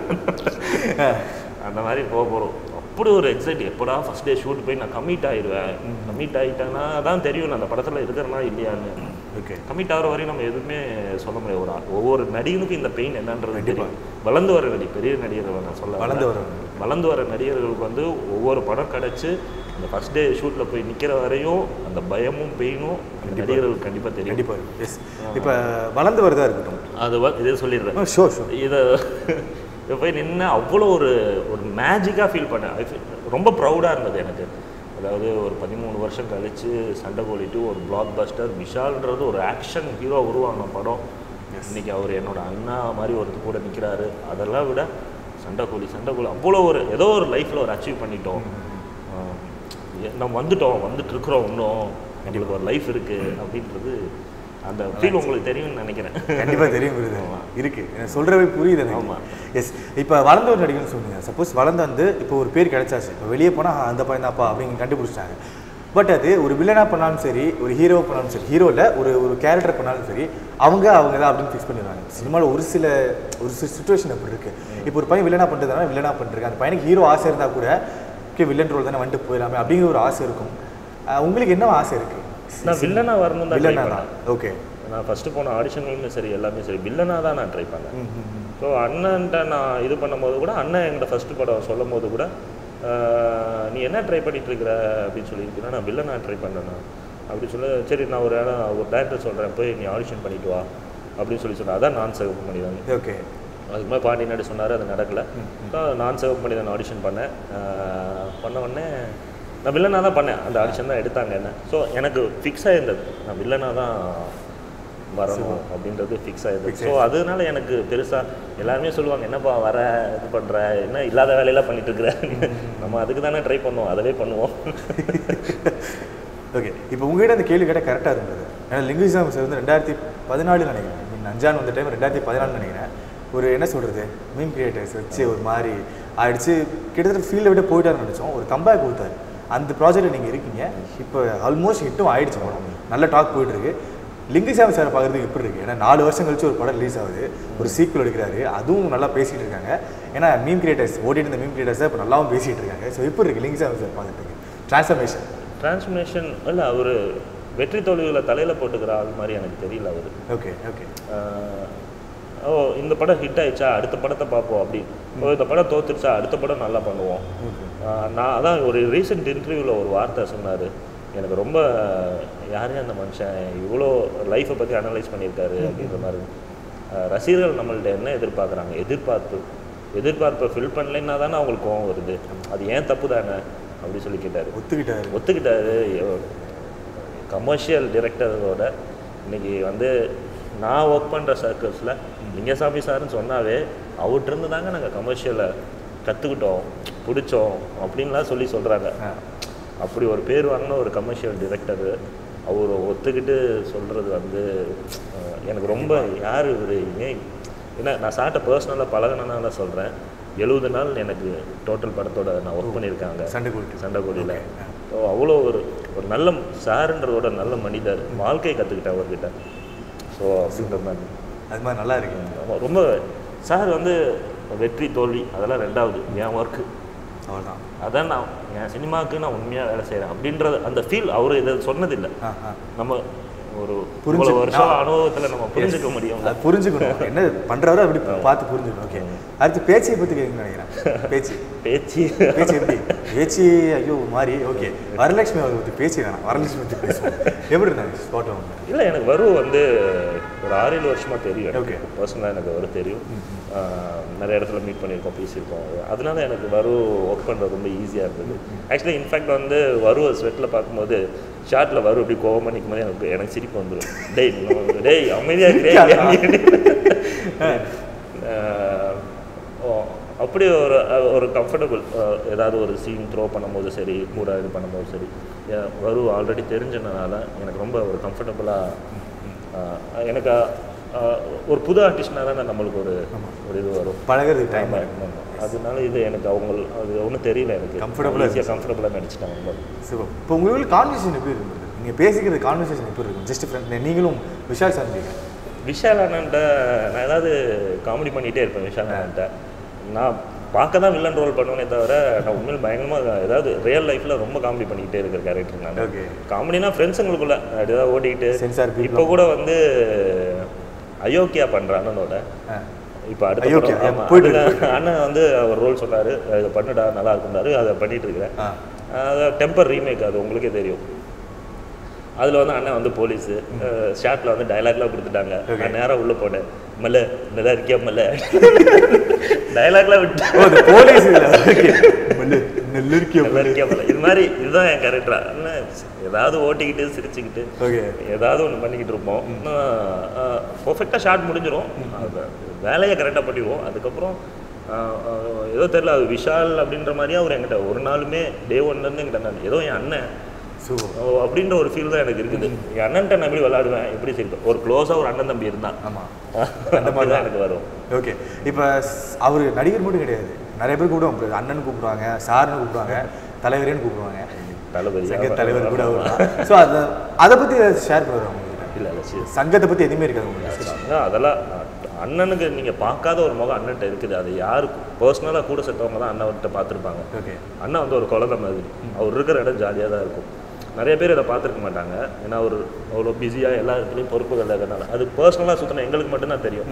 அந்த மாதிரி போக போகிறோம். அப்படி ஒரு எக்ஸைட், எப்படா ஃபஸ்ட் டே ஷூட் போய் நான் கமிட் ஆயிடுவேன். கமிட் ஆகிட்டேன்னா தான் தெரியும் நான் அந்த படத்தில் இருக்கிறேன்னா இல்லையான்னு. ஓகே. கமிட் ஆகிற வரையும் நம்ம எதுவுமே சொல்ல முடியாது. ஒரு ஒவ்வொரு நடிகனுக்கும் இந்த பெயின் என்னன்றது தெரியும். வளர்ந்து வர நடி பெரிய நடிகர்கள் நான் சொல்ல வளர்ந்து வர வளர்ந்து வர நடிகர்களுக்கு வந்து ஒவ்வொரு படம் கிடச்சி அந்த ஃபஸ்ட் டே ஷூட்டில் போய் நிற்கிற வரையும் அந்த பயமும் பெயினும் அந்த நடிகர்களுக்கு கண்டிப்பாக தெரியும். கண்டிப்பாக. எஸ். இப்போ வளர்ந்து வரதா இருக்கட்டும், அது இதே சொல்லிடுறேன். ஷோ ஷோ இதை இப்போ போய் நின்று அவ்வளோ ஒரு ஒரு மேஜிக்காக ஃபீல் பண்ணேன். ரொம்ப ப்ரௌடாக இருந்தது எனக்கு. அதாவது ஒரு பதிமூணு வருஷம் கழித்து சண்டை கோழிட்டு ஒரு பிளாக் பஸ்டர் விஷால்ன்றது ஒரு ஆக்ஷன் ஹீரோ உருவான படம். இன்றைக்கி அவர் என்னோட அண்ணா மாதிரி ஒருத்தர் கூட நிற்கிறாரு. அதெல்லாம் விட சண்டை கோழி சண்டை கோழி அவ்வளோ ஒரு ஏதோ ஒரு லைஃப்பில் ஒரு அச்சீவ் பண்ணிட்டோம். நம்ம வந்துட்டோம், வந்துட்டு இருக்கிறோம், இன்னும் எங்களுக்கு ஒரு லைஃப் இருக்குது அப்படின்றது அந்த ஃபீல் உங்களுக்கு தெரியும்னு நினைக்கிறேன். கண்டிப்பாக தெரியும் இருக்கு. எனக்கு சொல்கிறவே புரியுது. ஆமாம். எஸ். இப்போ வளர்ந்த ஒரு நடிகர்னு சொல்லுங்க. சப்போஸ் வளர்ந்து வந்து இப்போ ஒரு பேர் கிடைச்சாச்சு, இப்போ வெளியே போனால் அந்த பையன் தான்ப்பா அப்படின்னு கண்டுபிடிச்சிட்டாங்க. பட் அது ஒரு வில்லனாக பண்ணாலும் சரி, ஒரு ஹீரோ பண்ணாலும் சரி, ஹீரோவில் ஒரு ஒரு கேரக்டர் பண்ணாலும் சரி, அவங்க அவங்க தான் அப்படின்னு ஃபிக்ஸ் பண்ணிடுவாங்க. சினிமாவில் ஒரு சில ஒரு சில சுச்சுவேஷன் அப்படி இருக்குது. இப்போ ஒரு பையன் வில்லனாக பண்ணுறதுனால வில்லனாக பண்ணுறேன், அந்த பையனுக்கு ஹீரோ ஆசை இருந்தால் கூட ஓகே வில்லன் ரோல் தானே வந்துட்டு போயிடலாமே அப்படிங்கிற ஒரு ஆசை இருக்கும். உங்களுக்கு என்ன ஆசை இருக்குது? நான் வில்லனாக வரணும் தான். வில்லனா தான். ஓகே. நான் ஃபஸ்ட்டு போன ஆடிஷன்களுமே சரி எல்லாமே சரி வில்லனாக தான் நான் ட்ரை பண்ணேன். ஸோ அண்ணன்ட்ட நான் இது பண்ணும்போது கூட அண்ணன் என்கிட்ட ஃபஸ்ட்டு படம் சொல்லும் போது கூட நீ என்ன ட்ரை பண்ணிகிட்ருக்கிற அப்படின்னு சொல்லியிருக்கேன்னா நான் வில்லனாக ட்ரை பண்ணேண்ணா அப்படி சொல்ல சரி நான் ஒரு இடம் ஒரு டேரக்டர் சொல்கிறேன் போய் நீ ஆடிஷன் பண்ணிட்டு வா அப்படின்னு சொல்லி சொன்னேன். அதான் நான் சிவப்பு மனிதன். ஓகே அதுக்கு மாதிரி பாண்டி நாடு சொன்னார், அது நடக்கலை. ஸோ நான் சிவப்பு மனிதன் ஆடிஷன் பண்ணேன். பண்ண உடனே நான் வில்லனாக தான் பண்ணேன், அந்த ஆடிஷன் தான் எடுத்தாங்க என்ன. ஸோ எனக்கு ஃபிக்ஸ் ஆகிருந்தது நான் வில்லனாக தான் வரணும் அப்படின்றது ஃபிக்ஸ் ஆகிடுது. ஸோ அதனால எனக்கு பெருசாக எல்லாருமே சொல்லுவாங்க என்னப்பா வர இது பண்ணுற என்ன இல்லாத வேலையெல்லாம் பண்ணிட்டு இருக்கிற, நம்ம அதுக்கு தானே ட்ரை பண்ணுவோம், அதவே பண்ணுவோம். ஓகே, இப்போ உங்ககிட்ட அந்த கேள்வி கேட்டால் கரெக்டாக இருந்தது. ஏன்னா லிங்குவிசம் சார் வந்து ரெண்டாயிரத்தி பதினாலு நினைக்கிறேன், மீன் அஞ்சான் வந்த டைம் ரெண்டாயிரத்தி பதினாலு நினைக்கிறேன். ஒரு என்ன சொல்கிறது மீம் கிரியேட்டர்ஸ் வச்சு ஒரு மாதிரி ஆயிடுச்சு, கிட்டத்தட்ட ஃபீல்டை விட்டு போயிட்டாருன்னு நினச்சோம். ஒரு கம்பேக் கொடுத்தாரு. அந்த ப்ராஜெக்டில் நீங்கள் இருக்கீங்க, இப்போ ஆல்மோஸ்ட் ஹிட்டும் ஆகிடுச்சு படம், நல்ல டாக் போயிட்டுருக்கு. லிங்குசாமி சார் பார்க்குறதுக்கு எப்படி இருக்குது? ஏன்னா நாலு வருஷம் கழிச்சு ஒரு படம் ரிலீஸ் ஆகுது, ஒரு சீக்குவல் எடுக்கிறாரு, அதுவும் நல்லா பேசிகிட்டு இருக்காங்க. ஏன்னா மீம் கிரியேட்டர்ஸ் ஓடிட்டு இருந்த மீம் கிரியேட்டர்ஸ் தான் இப்போ நல்லாவும் பேசிகிட்டு இருக்காங்க. ஸோ எப்படி இருக்குது லிங்குசாமி சார் பார்க்குறதுக்கு ட்ரான்ஸ்ஃபர்மேஷன்? ட்ரான்ஸ்ஃபர்மேஷன் இல்லை, அவர் வெற்றி தோல்விகளை தலையில் போட்டுக்கிற ஆள் மாதிரி எனக்கு தெரியல அவர். ஓகே ஓகே ஓ இந்த படம் ஹிட் ஆயிடுச்சா அடுத்த படத்தை பார்ப்போம் அப்படி, ஓ இந்த படம் தோத்துருச்சா அடுத்த படம் நல்லா பண்ணுவோம். நான் அதான் ஒரு ரீசெண்ட் இன்டர்வியூவில் ஒரு வார்த்தை சொன்னார், எனக்கு ரொம்ப யாரையும் அந்த மனுஷன் இவ்வளோ லைஃப்பை பற்றி அனலைஸ் பண்ணியிருக்காரு அப்படின்ற மாதிரி. ரசிகர்கள் நம்மள்ட்ட என்ன எதிர்பார்க்குறாங்க, எதிர்பார்ப்பு எதிர்பார்ப்பை ஃபில் பண்ணலைன்னா தானே அவங்களுக்கு கோவம் வருது, அது ஏன் தப்பு தானே அப்படி சொல்லி கேட்டார். ஒத்துக்கிட்டாரு ஒத்துக்கிட்டாரு கமர்ஷியல் டிரெக்டரோட இன்றைக்கி வந்து நான் ஒர்க் பண்ணுற சர்க்கிள்ஸில் லிங்கசாமி சார்னு சொன்னாவே அவர்கிட்டருந்து தாங்க நாங்கள் கமர்ஷியலை கற்றுக்கிட்டோம் பிடிச்சோம் அப்படின்லாம் சொல்லி சொல்கிறாங்க. அப்படி ஒரு பேர் வாங்கின ஒரு கமர்ஷியல் டிரெக்டரு அவர் ஒத்துக்கிட்டு சொல்கிறது வந்து எனக்கு ரொம்ப யார் இவர் ஏன் ஏன்னா நான் சார்ட்ட பர்சனலாக பழகினால சொல்கிறேன். எழுபது நாள் எனக்கு டோட்டல் படத்தோட நான் ஒர்க் பண்ணியிருக்காங்க சண்டைக்கோடி சண்டைக்கோடியில். ஸோ அவ்வளோ ஒரு ஒரு நல்ல சாருன்றதோட நல்ல மனிதர், வாழ்க்கையை கற்றுக்கிட்டேன் அவர்கிட்ட. ஸோ அப்படின்ற மாதிரி அது மாதிரி நல்லா இருக்கு. ரொம்ப சார் வந்து வெற்றி தோல்வி அதெல்லாம் ரெண்டாவது, என் ஒர்க்கு அவ்வளோதான். அதான் நான் என் சினிமாவுக்கு நான் உண்மையாக வேலை செய்கிறேன் அப்படின்றது அந்த ஃபீல் அவர் இதை சொன்னதில்லை. நம்ம ஒரு புரிஞ்சு வருஷம் அனுபவத்தில் நம்ம புரிஞ்சுக்க முடியும், புரிஞ்சுக்கணும் என்ன பண்ணுறாரோ அப்படி பார்த்து புரிஞ்சுக்கணும். ஓகே, அடுத்து பேச்சியை பற்றி கேட்கணும்னு நினைக்கிறேன். பேச்சு பேச்சு பேச்சு எப்படி பேச்சு ஐயோ மாதிரி. ஓகே, வரலட்சுமி அவரை பற்றி பேச்சு வேணாம், வரலட்சுமி பற்றி பேசுவோம். எப்படி இருந்தாங்க ஃபோட்டோ? இல்லை எனக்கு வரும் வந்து ஒரு ஆறு ஏழு வருஷமாக தெரியும். ஓகே, பர்சனலாக எனக்கு வரும் தெரியும், நிறைய இடத்துல மீட் பண்ணியிருக்கோம் பேசியிருக்கோம். அதனால எனக்கு வரும் ஒர்க் பண்ணுறது ரொம்ப ஈஸியாக இருந்தது. ஆக்சுவலி இன்ஃபேக்ட் வந்து வரும் ஸ்வெட்டில் பார்க்கும்போது ஷார்ட்டில் வரும் அப்படி கோவமாக நிற்கும் போது எனக்கு எனக்கு சிரிப்பு வந்துடும். டேய் டேய் அமைதியாக அப்படி ஒரு ஒரு கம்ஃபர்டபுள். ஏதாவது ஒரு சீன் த்ரோ பண்ணும்போது சரி, கூட இது பண்ணும்போது சரி, வரும் ஆல்ரெடி தெரிஞ்சதுனால எனக்கு ரொம்ப ஒரு கம்ஃபர்டபுளாக எனக்கு ஒரு புது ஆர்டிஸ்ட்னால தான் நம்மளுக்கு ஒரு ஒரு இது வரும் பழகிறது டைம். அதனால இது எனக்கு அவங்க அது ஒன்றும் தெரியல, எனக்கு கம்ஃபர்டபுளாக ஈஸியாக கம்ஃபர்டபுளாக நடிச்சிட்டாங்க ரொம்ப. சரி, இப்போ உங்களுக்கு கான்வர்சேஷன் எப்படி இருந்தது? நீங்கள் பேசிக்கிறது கான்வர்சேஷன் எப்படி இருக்கும்? ஜஸ்ட் ஃப்ரெண்ட் நீங்களும் விஷால் சார் விஷால் அண்ணன்ட்ட நான் ஏதாவது காமெடி பண்ணிகிட்டே இருப்பேன். விஷால் அண்ணன்ட்ட நான் பார்க்க தான் வில்லன் ரோல் பண்ணுவேனே தவிர நான் உண்மையில் பயங்கரமாக ஏதாவது ரியல் லைஃப்பில் ரொம்ப காமெடி பண்ணிக்கிட்டே இருக்கிற கேரக்டர் நான். ஓகே, காமெடினா ஃப்ரெண்ட்ஸுங்களுக்குள்ள அப்படிதான் ஓடிக்கிட்டு இப்போ கூட வந்து அயோக்கியா பண்ணுற அண்ணனோட இப்போ அடுத்த அண்ணன் வந்து அவர் ரோல் சொன்னார், இதை பண்ணுடா நல்லா இருக்கும்னாரு, அதை பண்ணிட்டு இருக்கிறேன். அதை டெம்பர் ரீமேக், அது உங்களுக்கே தெரியும். அதில் வந்து அண்ணன் வந்து போலீஸு ஷார்ட்டில் வந்து டைலாக்லாம் கொடுத்துட்டாங்க. நான் நேராக உள்ளே போனேன், மல்ல நல்லா இருக்கியா மல்ல டைலாக்லாம் விட்டு போலீஸ் நல்லா இருக்கியா மல்ல இது மாதிரி. இதுதான் என் கேரக்டரா. அண்ணன் ஏதாவது ஓட்டிக்கிட்டு சிரிச்சுக்கிட்டு ஏதாவது ஒன்று பண்ணிக்கிட்டு இருப்போம். பர்ஃபெக்டாக ஷார்ட் முடிஞ்சிடும், வேலையை கரெக்டாக பண்ணிடுவோம். அதுக்கப்புறம் ஏதோ தெரியல, அது விஷால் அப்படின்ற மாதிரியே அவர் என்கிட்ட ஒரு நாளுமே டே ஒன்லேருந்து என்கிட்ட நான் ஏதோ என் அண்ணன் அப்படின்ற ஒரு ஃபீல் தான் எனக்கு இருக்குது. என் அண்ணன்ட்ட நான் எப்படி விளையாடுவேன், எப்படி சிரிப்பேன், ஒரு க்ளோஸாக ஒரு அண்ணன் தம்பி இருந்தான். ஆமாம், அந்த மாதிரி தான் எனக்கு வரும். ஓகே, இப்போ அவர் நடிகர் மட்டும் கிடையாது, நிறைய பேர் கூப்பிடுவாங்க, அண்ணன் கூப்பிடுவாங்க, சார்னு கூப்பிடுவாங்க, தலைவரேன்னு கூப்பிடுவாங்க, தளபதி சங்க தலைவர் கூட வருவாங்க. ஸோ அதை அதை பற்றி ஷேர் பண்ணுவாங்க. இல்லை இல்லை சங்கத்தை பற்றி எதுவுமே இருக்காது உங்களுக்கு? அதெல்லாம் அண்ணனுக்கு நீங்கள் பார்க்காத ஒரு முகம் அண்ணன்ட்ட இருக்குது. அது யாருக்கு பர்சனலாக கூட செத்தவங்க தான் அண்ணன்கிட்ட பார்த்துருப்பாங்க. ஓகே, அண்ணன் வந்து ஒரு குழந்தை மாதிரி, அவர் இருக்கிற இடம் ஜாலியாக தான் இருக்கும். நிறைய பேர் இதை பார்த்துருக்க மாட்டாங்க. ஏன்னா ஒரு அவ்வளோ பிஸியாக எல்லா இடத்துலையும் பொறுப்புகள் இருக்கிறதுனால அது பர்சனலாக சுற்றின எங்களுக்கு மட்டும்தான் தெரியும்.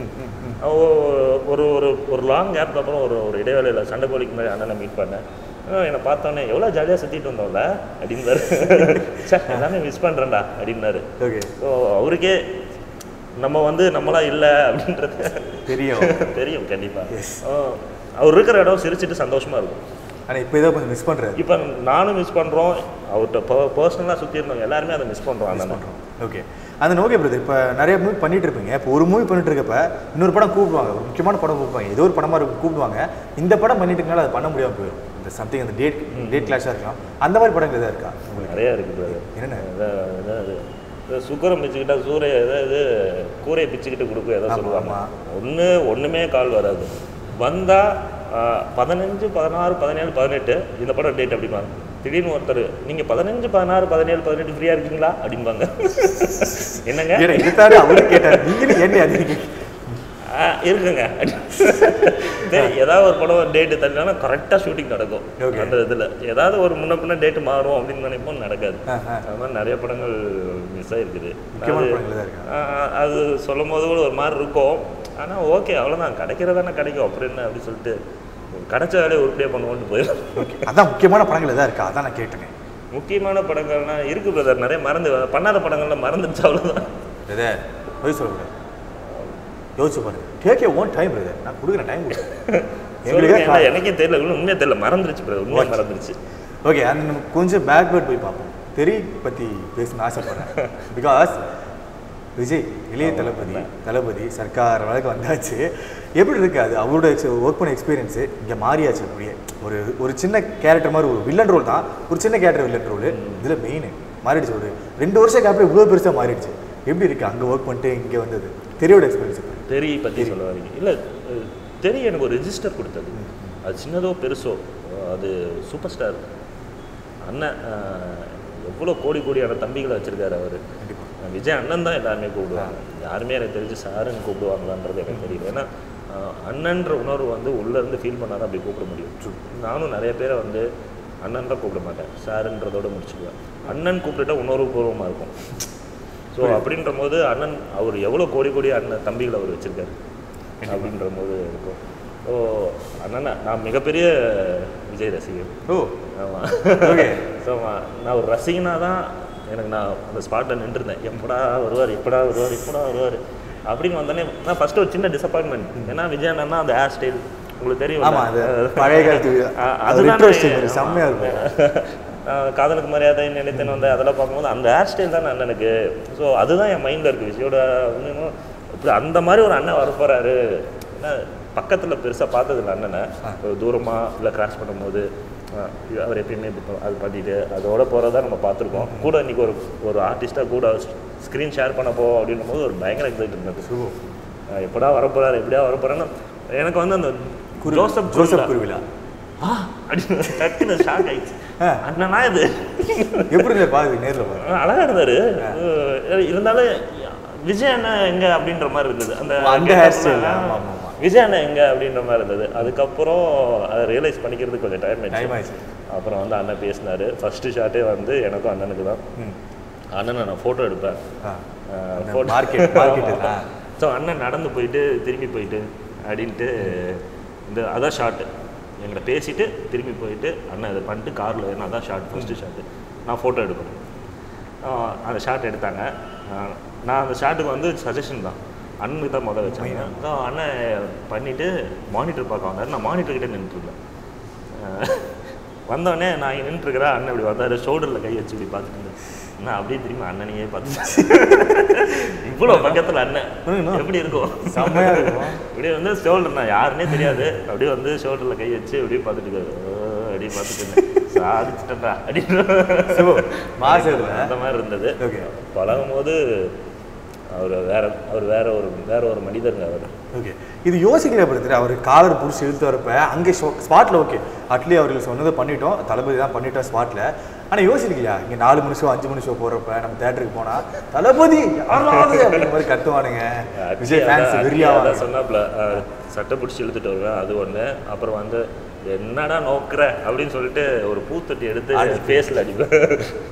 ஒரு ஒரு ஒரு லாங் கேப்க்கு அப்புறம் ஒரு ஒரு இடைவேளையில் சண்டை கோழிக்கு மாதிரி அண்ணனை மீட் பண்ணேன். என்னை பார்த்தோன்னே எவ்வளோ ஜாலியாக சுற்றிட்டு வந்தோம்ல அப்படின்னாரு. சார் எல்லாமே மிஸ் பண்ணுறேன்டா அப்படின்னாரு. ஓகே. ஸோ அவருக்கே நம்ம வந்து நம்மளாம் இல்லை அப்படின்றது தெரியும் தெரியும் கண்டிப்பாக. அவர் இருக்கிற இடம் சிரிச்சுட்டு சந்தோஷமாக இருக்கும். ஆனால் இப்போ இதை கொஞ்சம் மிஸ் பண்ணுறேன். இப்போ நானும் மிஸ் பண்ணுறோம், அவர்கிட்ட பர்சனலாக சுற்றி இருந்தவங்க எல்லாருமே அதை மிஸ் பண்ணுறோம். அந்த பண்ணுறோம். ஓகே. அந்த ஓகே பிரதர், இப்போ நிறைய மூவி பண்ணிட்டு இருப்பீங்க. இப்போ ஒரு மூவி பண்ணிட்டு இருக்கப்ப இன்னொரு படம் கூப்பிடுவாங்க, ஒரு முக்கியமான படம் கூப்பிடுவாங்க, ஏதோ ஒரு படமாக இருக்கும் கூப்பிடுவாங்க. இந்த படம் பண்ணிட்டு இருக்கனால அது பண்ண முடியாமல் போயிடும். இந்த சம்திங் அந்த டேட் டேட் கிளாஷாக இருக்கலாம். அந்த மாதிரி படங்கள் எதாவது இருக்கா உங்களுக்கு? நிறையா இருக்குது பிரதர். என்னென்ன? அதாவது சுக்கரம் பிச்சுக்கிட்டா சூரிய ஏதாவது கூரையை பிச்சுக்கிட்டு கொடுக்கும் ஏதாவது சொல்லுவாங்க. ஒன்று ஒன்றுமே கால் வராது. வந்தால் பதினஞ்சு பதினாறு பதினேழு பதினெட்டு இந்த படம் டேட் அப்படிம்பாங்க. திடீர்னு ஒருத்தர் நீங்கள் பதினஞ்சு பதினாறு பதினேழு பதினெட்டு ஃப்ரீயாக இருக்கீங்களா அப்படிம்பாங்க. என்னங்க இதுதாரு அவரு கேட்டார், நீங்களும் என்ன அது இருக்குங்க. சரி, ஏதாவது ஒரு படம் டேட்டு தள்ளினா கரெக்டாக ஷூட்டிங் நடக்கும். அந்த இதில் ஏதாவது ஒரு முன்ன பின்ன டேட்டு மாறும் அப்படின்னு நினைப்போம், நடக்காது. அது மாதிரி நிறைய படங்கள் மிஸ் ஆகிருக்குது. அது சொல்லும் போது கூட ஒரு மாதிரி இருக்கும். ஆனால் ஓகே அவ்வளோதான், கிடைக்கிறதானே கிடைக்கும் அப்புறம் என்ன அப்படின்னு சொல்லிட்டு கிடைச்ச வேலையை உருப்படியாக பண்ணுவோன்னு போயிடும். அதான் முக்கியமான படங்கள் எதாவது இருக்கா? அதான் நான் கேட்டேன். முக்கியமான படங்கள்னா இருக்குது பிரதர், நிறைய மறந்து பண்ணாத படங்கள்லாம் மறந்துச்சு அவ்வளோதான். பிரதர் போய் சொல்லுங்கள், யோசிச்சு பாருங்க. Take you own time brother, நான் கொடுக்குறேன் டைம் கொடுக்குறேன். எனக்கே தெரியல, இன்னும் உண்மையாக தெரியல, மறந்துருச்சு பிரதர், உண்மையாக மறந்துருச்சு. ஓகே, அந்த நம்ம கொஞ்சம் பேக்வேர்ட் போய் பார்ப்போம். தெரி பற்றி பேசணும்னு ஆசைப்படுறேன். பிகாஸ் விஜய் இளைய தளபதி தளபதி சர்க்கார் வழக்கு வந்தாச்சு. எப்படி இருக்குது அது? அவரோட ஒர்க் பண்ண எக்ஸ்பீரியன்ஸு இங்கே மாறியாச்சு. அப்படியே ஒரு ஒரு சின்ன கேரக்டர் மாதிரி, ஒரு வில்லன் ரோல் தான், ஒரு சின்ன கேரக்டர் வில்லன் ரோல். இதில் மெயின் மாறிடுச்சு. ஒரு ரெண்டு வருஷம் கேப்ல இவ்வளோ பெருசாக மாறிடுச்சு. எப்படி இருக்குது அங்கே ஒர்க் பண்ணிட்டு இங்கே வந்தது? தெரியோட எக்ஸ்பீரியன்ஸ் தெரி பற்றி சொல்ல வரீங்க? இல்லை, தெரி எனக்கு ஒரு ரெஜிஸ்டர் கொடுத்தது. அது சின்னதோ பெருசோ, அது சூப்பர் ஸ்டார் அண்ணன். எவ்வளோ கோடி கோடியான தம்பிகளை வச்சுருக்காரு அவர். விஜய் அண்ணன் தான் எல்லாருமே கூப்பிடுவாங்க. யாருமே எனக்கு தெரிஞ்சு சாருன்னு கூப்பிடுவாங்களான்றது எனக்கு தெரியல. ஏன்னா அண்ணன்ற உணர்வு வந்து உள்ளேருந்து ஃபீல் பண்ணாதான் அப்படி கூப்பிட முடியும். நானும் நிறைய பேரை வந்து அண்ணன் தான் கூப்பிட மாட்டேன், சாருன்றதோடு முடிச்சுக்குவேன். அண்ணன் கூப்பிட்டுட்டா உணர்வுபூர்வமாக இருக்கும். ஸோ அப்படின்ற போது அண்ணன் அவர் எவ்வளோ கோடி கோடி அண்ணன் தம்பிகளை அவர் வச்சுருக்காரு அப்படின்ற போது இருக்கும். ஸோ அண்ணன் நான் மிகப்பெரிய விஜய் ரசிகர். ஓ ஆமாம். ஓகே. ஸோ நான் ஒரு ரசிகனாக தான் எனக்கு நான் அந்த ஸ்பாட்டில் நின்றுருந்தேன். எப்படா வருவார் எப்படா வருவார் எப்படா வருவார் அப்படின்னு வந்தோடனே நான் ஃபஸ்ட்டு ஒரு சின்ன டிசப்பாயின்மெண்ட். ஏன்னா விஜய் அண்ணன்னா அந்த ஹேர் ஸ்டைல் உங்களுக்கு தெரியும், காதலுக்கு மரியாதை நினைத்தேன்னு வந்து அதெல்லாம் பார்க்கும்போது அந்த ஹேர் ஸ்டைல் தான் அண்ணனுக்கு. ஸோ அதுதான் என் மைண்டில் இருக்குது. விஜயோட இன்னும் இப்படி அந்த மாதிரி ஒரு அண்ணன் வரப்போகிறாரு. ஏன்னா பக்கத்தில் பெருசாக பார்த்ததில்ல அண்ணனை, தூரமாக இல்லை கிராஸ் பண்ணும்போது அவர் எப்பயுமே அது பண்ணிட்டு அதோட போகிறதா நம்ம பார்த்துருக்கோம். கூட இன்றைக்கி ஒரு ஒரு ஆர்டிஸ்ட்டாக கூட ஸ்க்ரீன் ஷேர் பண்ண போவோம் அப்படின்னும் போது ஒரு பயங்கர எக்ஸைட் இருந்தது. எப்படா வரப்போகிறாரு எப்படியா வரப்போகிறான்னு எனக்கு வந்து அந்த ஜோசப் ஜோசப் குருவிழா ஆ அப்படின்னு டக்குன்னு ஷாக் ஆயிடுச்சு. அண்ணனா இது எப்படி பாருங்க நேரில் அழகாக இருந்தார். இருந்தாலும் விஜய் அண்ணா எங்கே அப்படின்ற மாதிரி இருந்தது. அந்த விஜய் அண்ணா எங்கே அப்படின்ற மாதிரி இருந்தது. அதுக்கப்புறம் அதை ரியலைஸ் பண்ணிக்கிறதுக்கு கொஞ்சம் டைம் ஆயிடுச்சு. அப்புறம் வந்து அண்ணன் பேசினார். ஃபஸ்ட்டு ஷாட்டே வந்து எனக்கும் அண்ணனுக்கு தான். அண்ணனை நான் ஃபோட்டோ எடுப்பேன். ஸோ அண்ணன் நடந்து போயிட்டு திரும்பி போயிட்டு அப்படின்ட்டு இந்த அதான் ஷார்ட்டு எங்களை பேசிவிட்டு திரும்பி போயிட்டு அண்ணன் இதை பண்ணிட்டு காரில் ஏன்னா அதான் ஷார்ட் ஃபஸ்ட்டு ஷார்ட்டு நான் ஃபோட்டோ எடுக்கணும். அந்த ஷார்ட் எடுத்தாங்க. நான் அந்த ஷார்ட்டுக்கு வந்து சஜஷன் தான் அண்ணனுக்கு தான் முதல்ல வச்சாங்க. ஸோ அண்ணன் பண்ணிவிட்டு மானிட்டர் பார்க்க வந்தார். நான் மானிட்டர்கிட்டே நின்றுருந்தேன். வந்தோடனே நான் இங்கே நின்றுருக்கிறேன். அண்ணன் இப்படி வந்தார், ஷோல்டரில் கை வச்சு இப்படி பார்த்துட்டு இருந்தேன். நான் அப்படியே திரும்பி அண்ணனையே பார்த்து இவ்வளோ பக்கத்தில் அண்ணன் எப்படி இருக்கும் செம்மையாக இருக்கும். இப்படியே வந்து ஷோல்டர் நான் யாருன்னே தெரியாது அப்படியே வந்து ஷோல்டரில் கை வச்சு அப்படியே பார்த்துட்டு அப்படியே பார்த்துட்டு இருந்தேன். சாதிச்சிட்டா அப்படின்னு அந்த மாதிரி இருந்தது. பழகும் போது அவர் வேற அவர் வேற ஒரு வேற ஒரு மனிதருங்க அவர். ஓகே, இது யோசிக்கிற படுத்துட்டு அவர் காலர் பிடிச்சி இழுத்து வரப்ப அங்கே ஸ்பாட்டில் ஓகே அட்லி அவர்கள் சொன்னதை பண்ணிட்டோம், தளபதி தான் பண்ணிட்டோம் ஸ்பாட்டில். ஆனால் யோசிக்கலையா இங்கே நாலு மணி ஷோ அஞ்சு மணி ஷோ போகிறப்ப நம்ம தேட்டருக்கு போனால் தளபதி யாராவது அப்படின்ற மாதிரி கத்துவானுங்க. விஜய் ஃபேன்ஸ் வெறியாக சொன்னாப்புல சட்டை பிடிச்சி இழுத்துட்டு வருவேன் அது ஒன்று. அப்புறம் வந்து என்னடா நோக்குற அப்படின்னு சொல்லிட்டு ஒரு பூத்தொட்டி எடுத்து ஃபேஸில் அடிப்பேன்.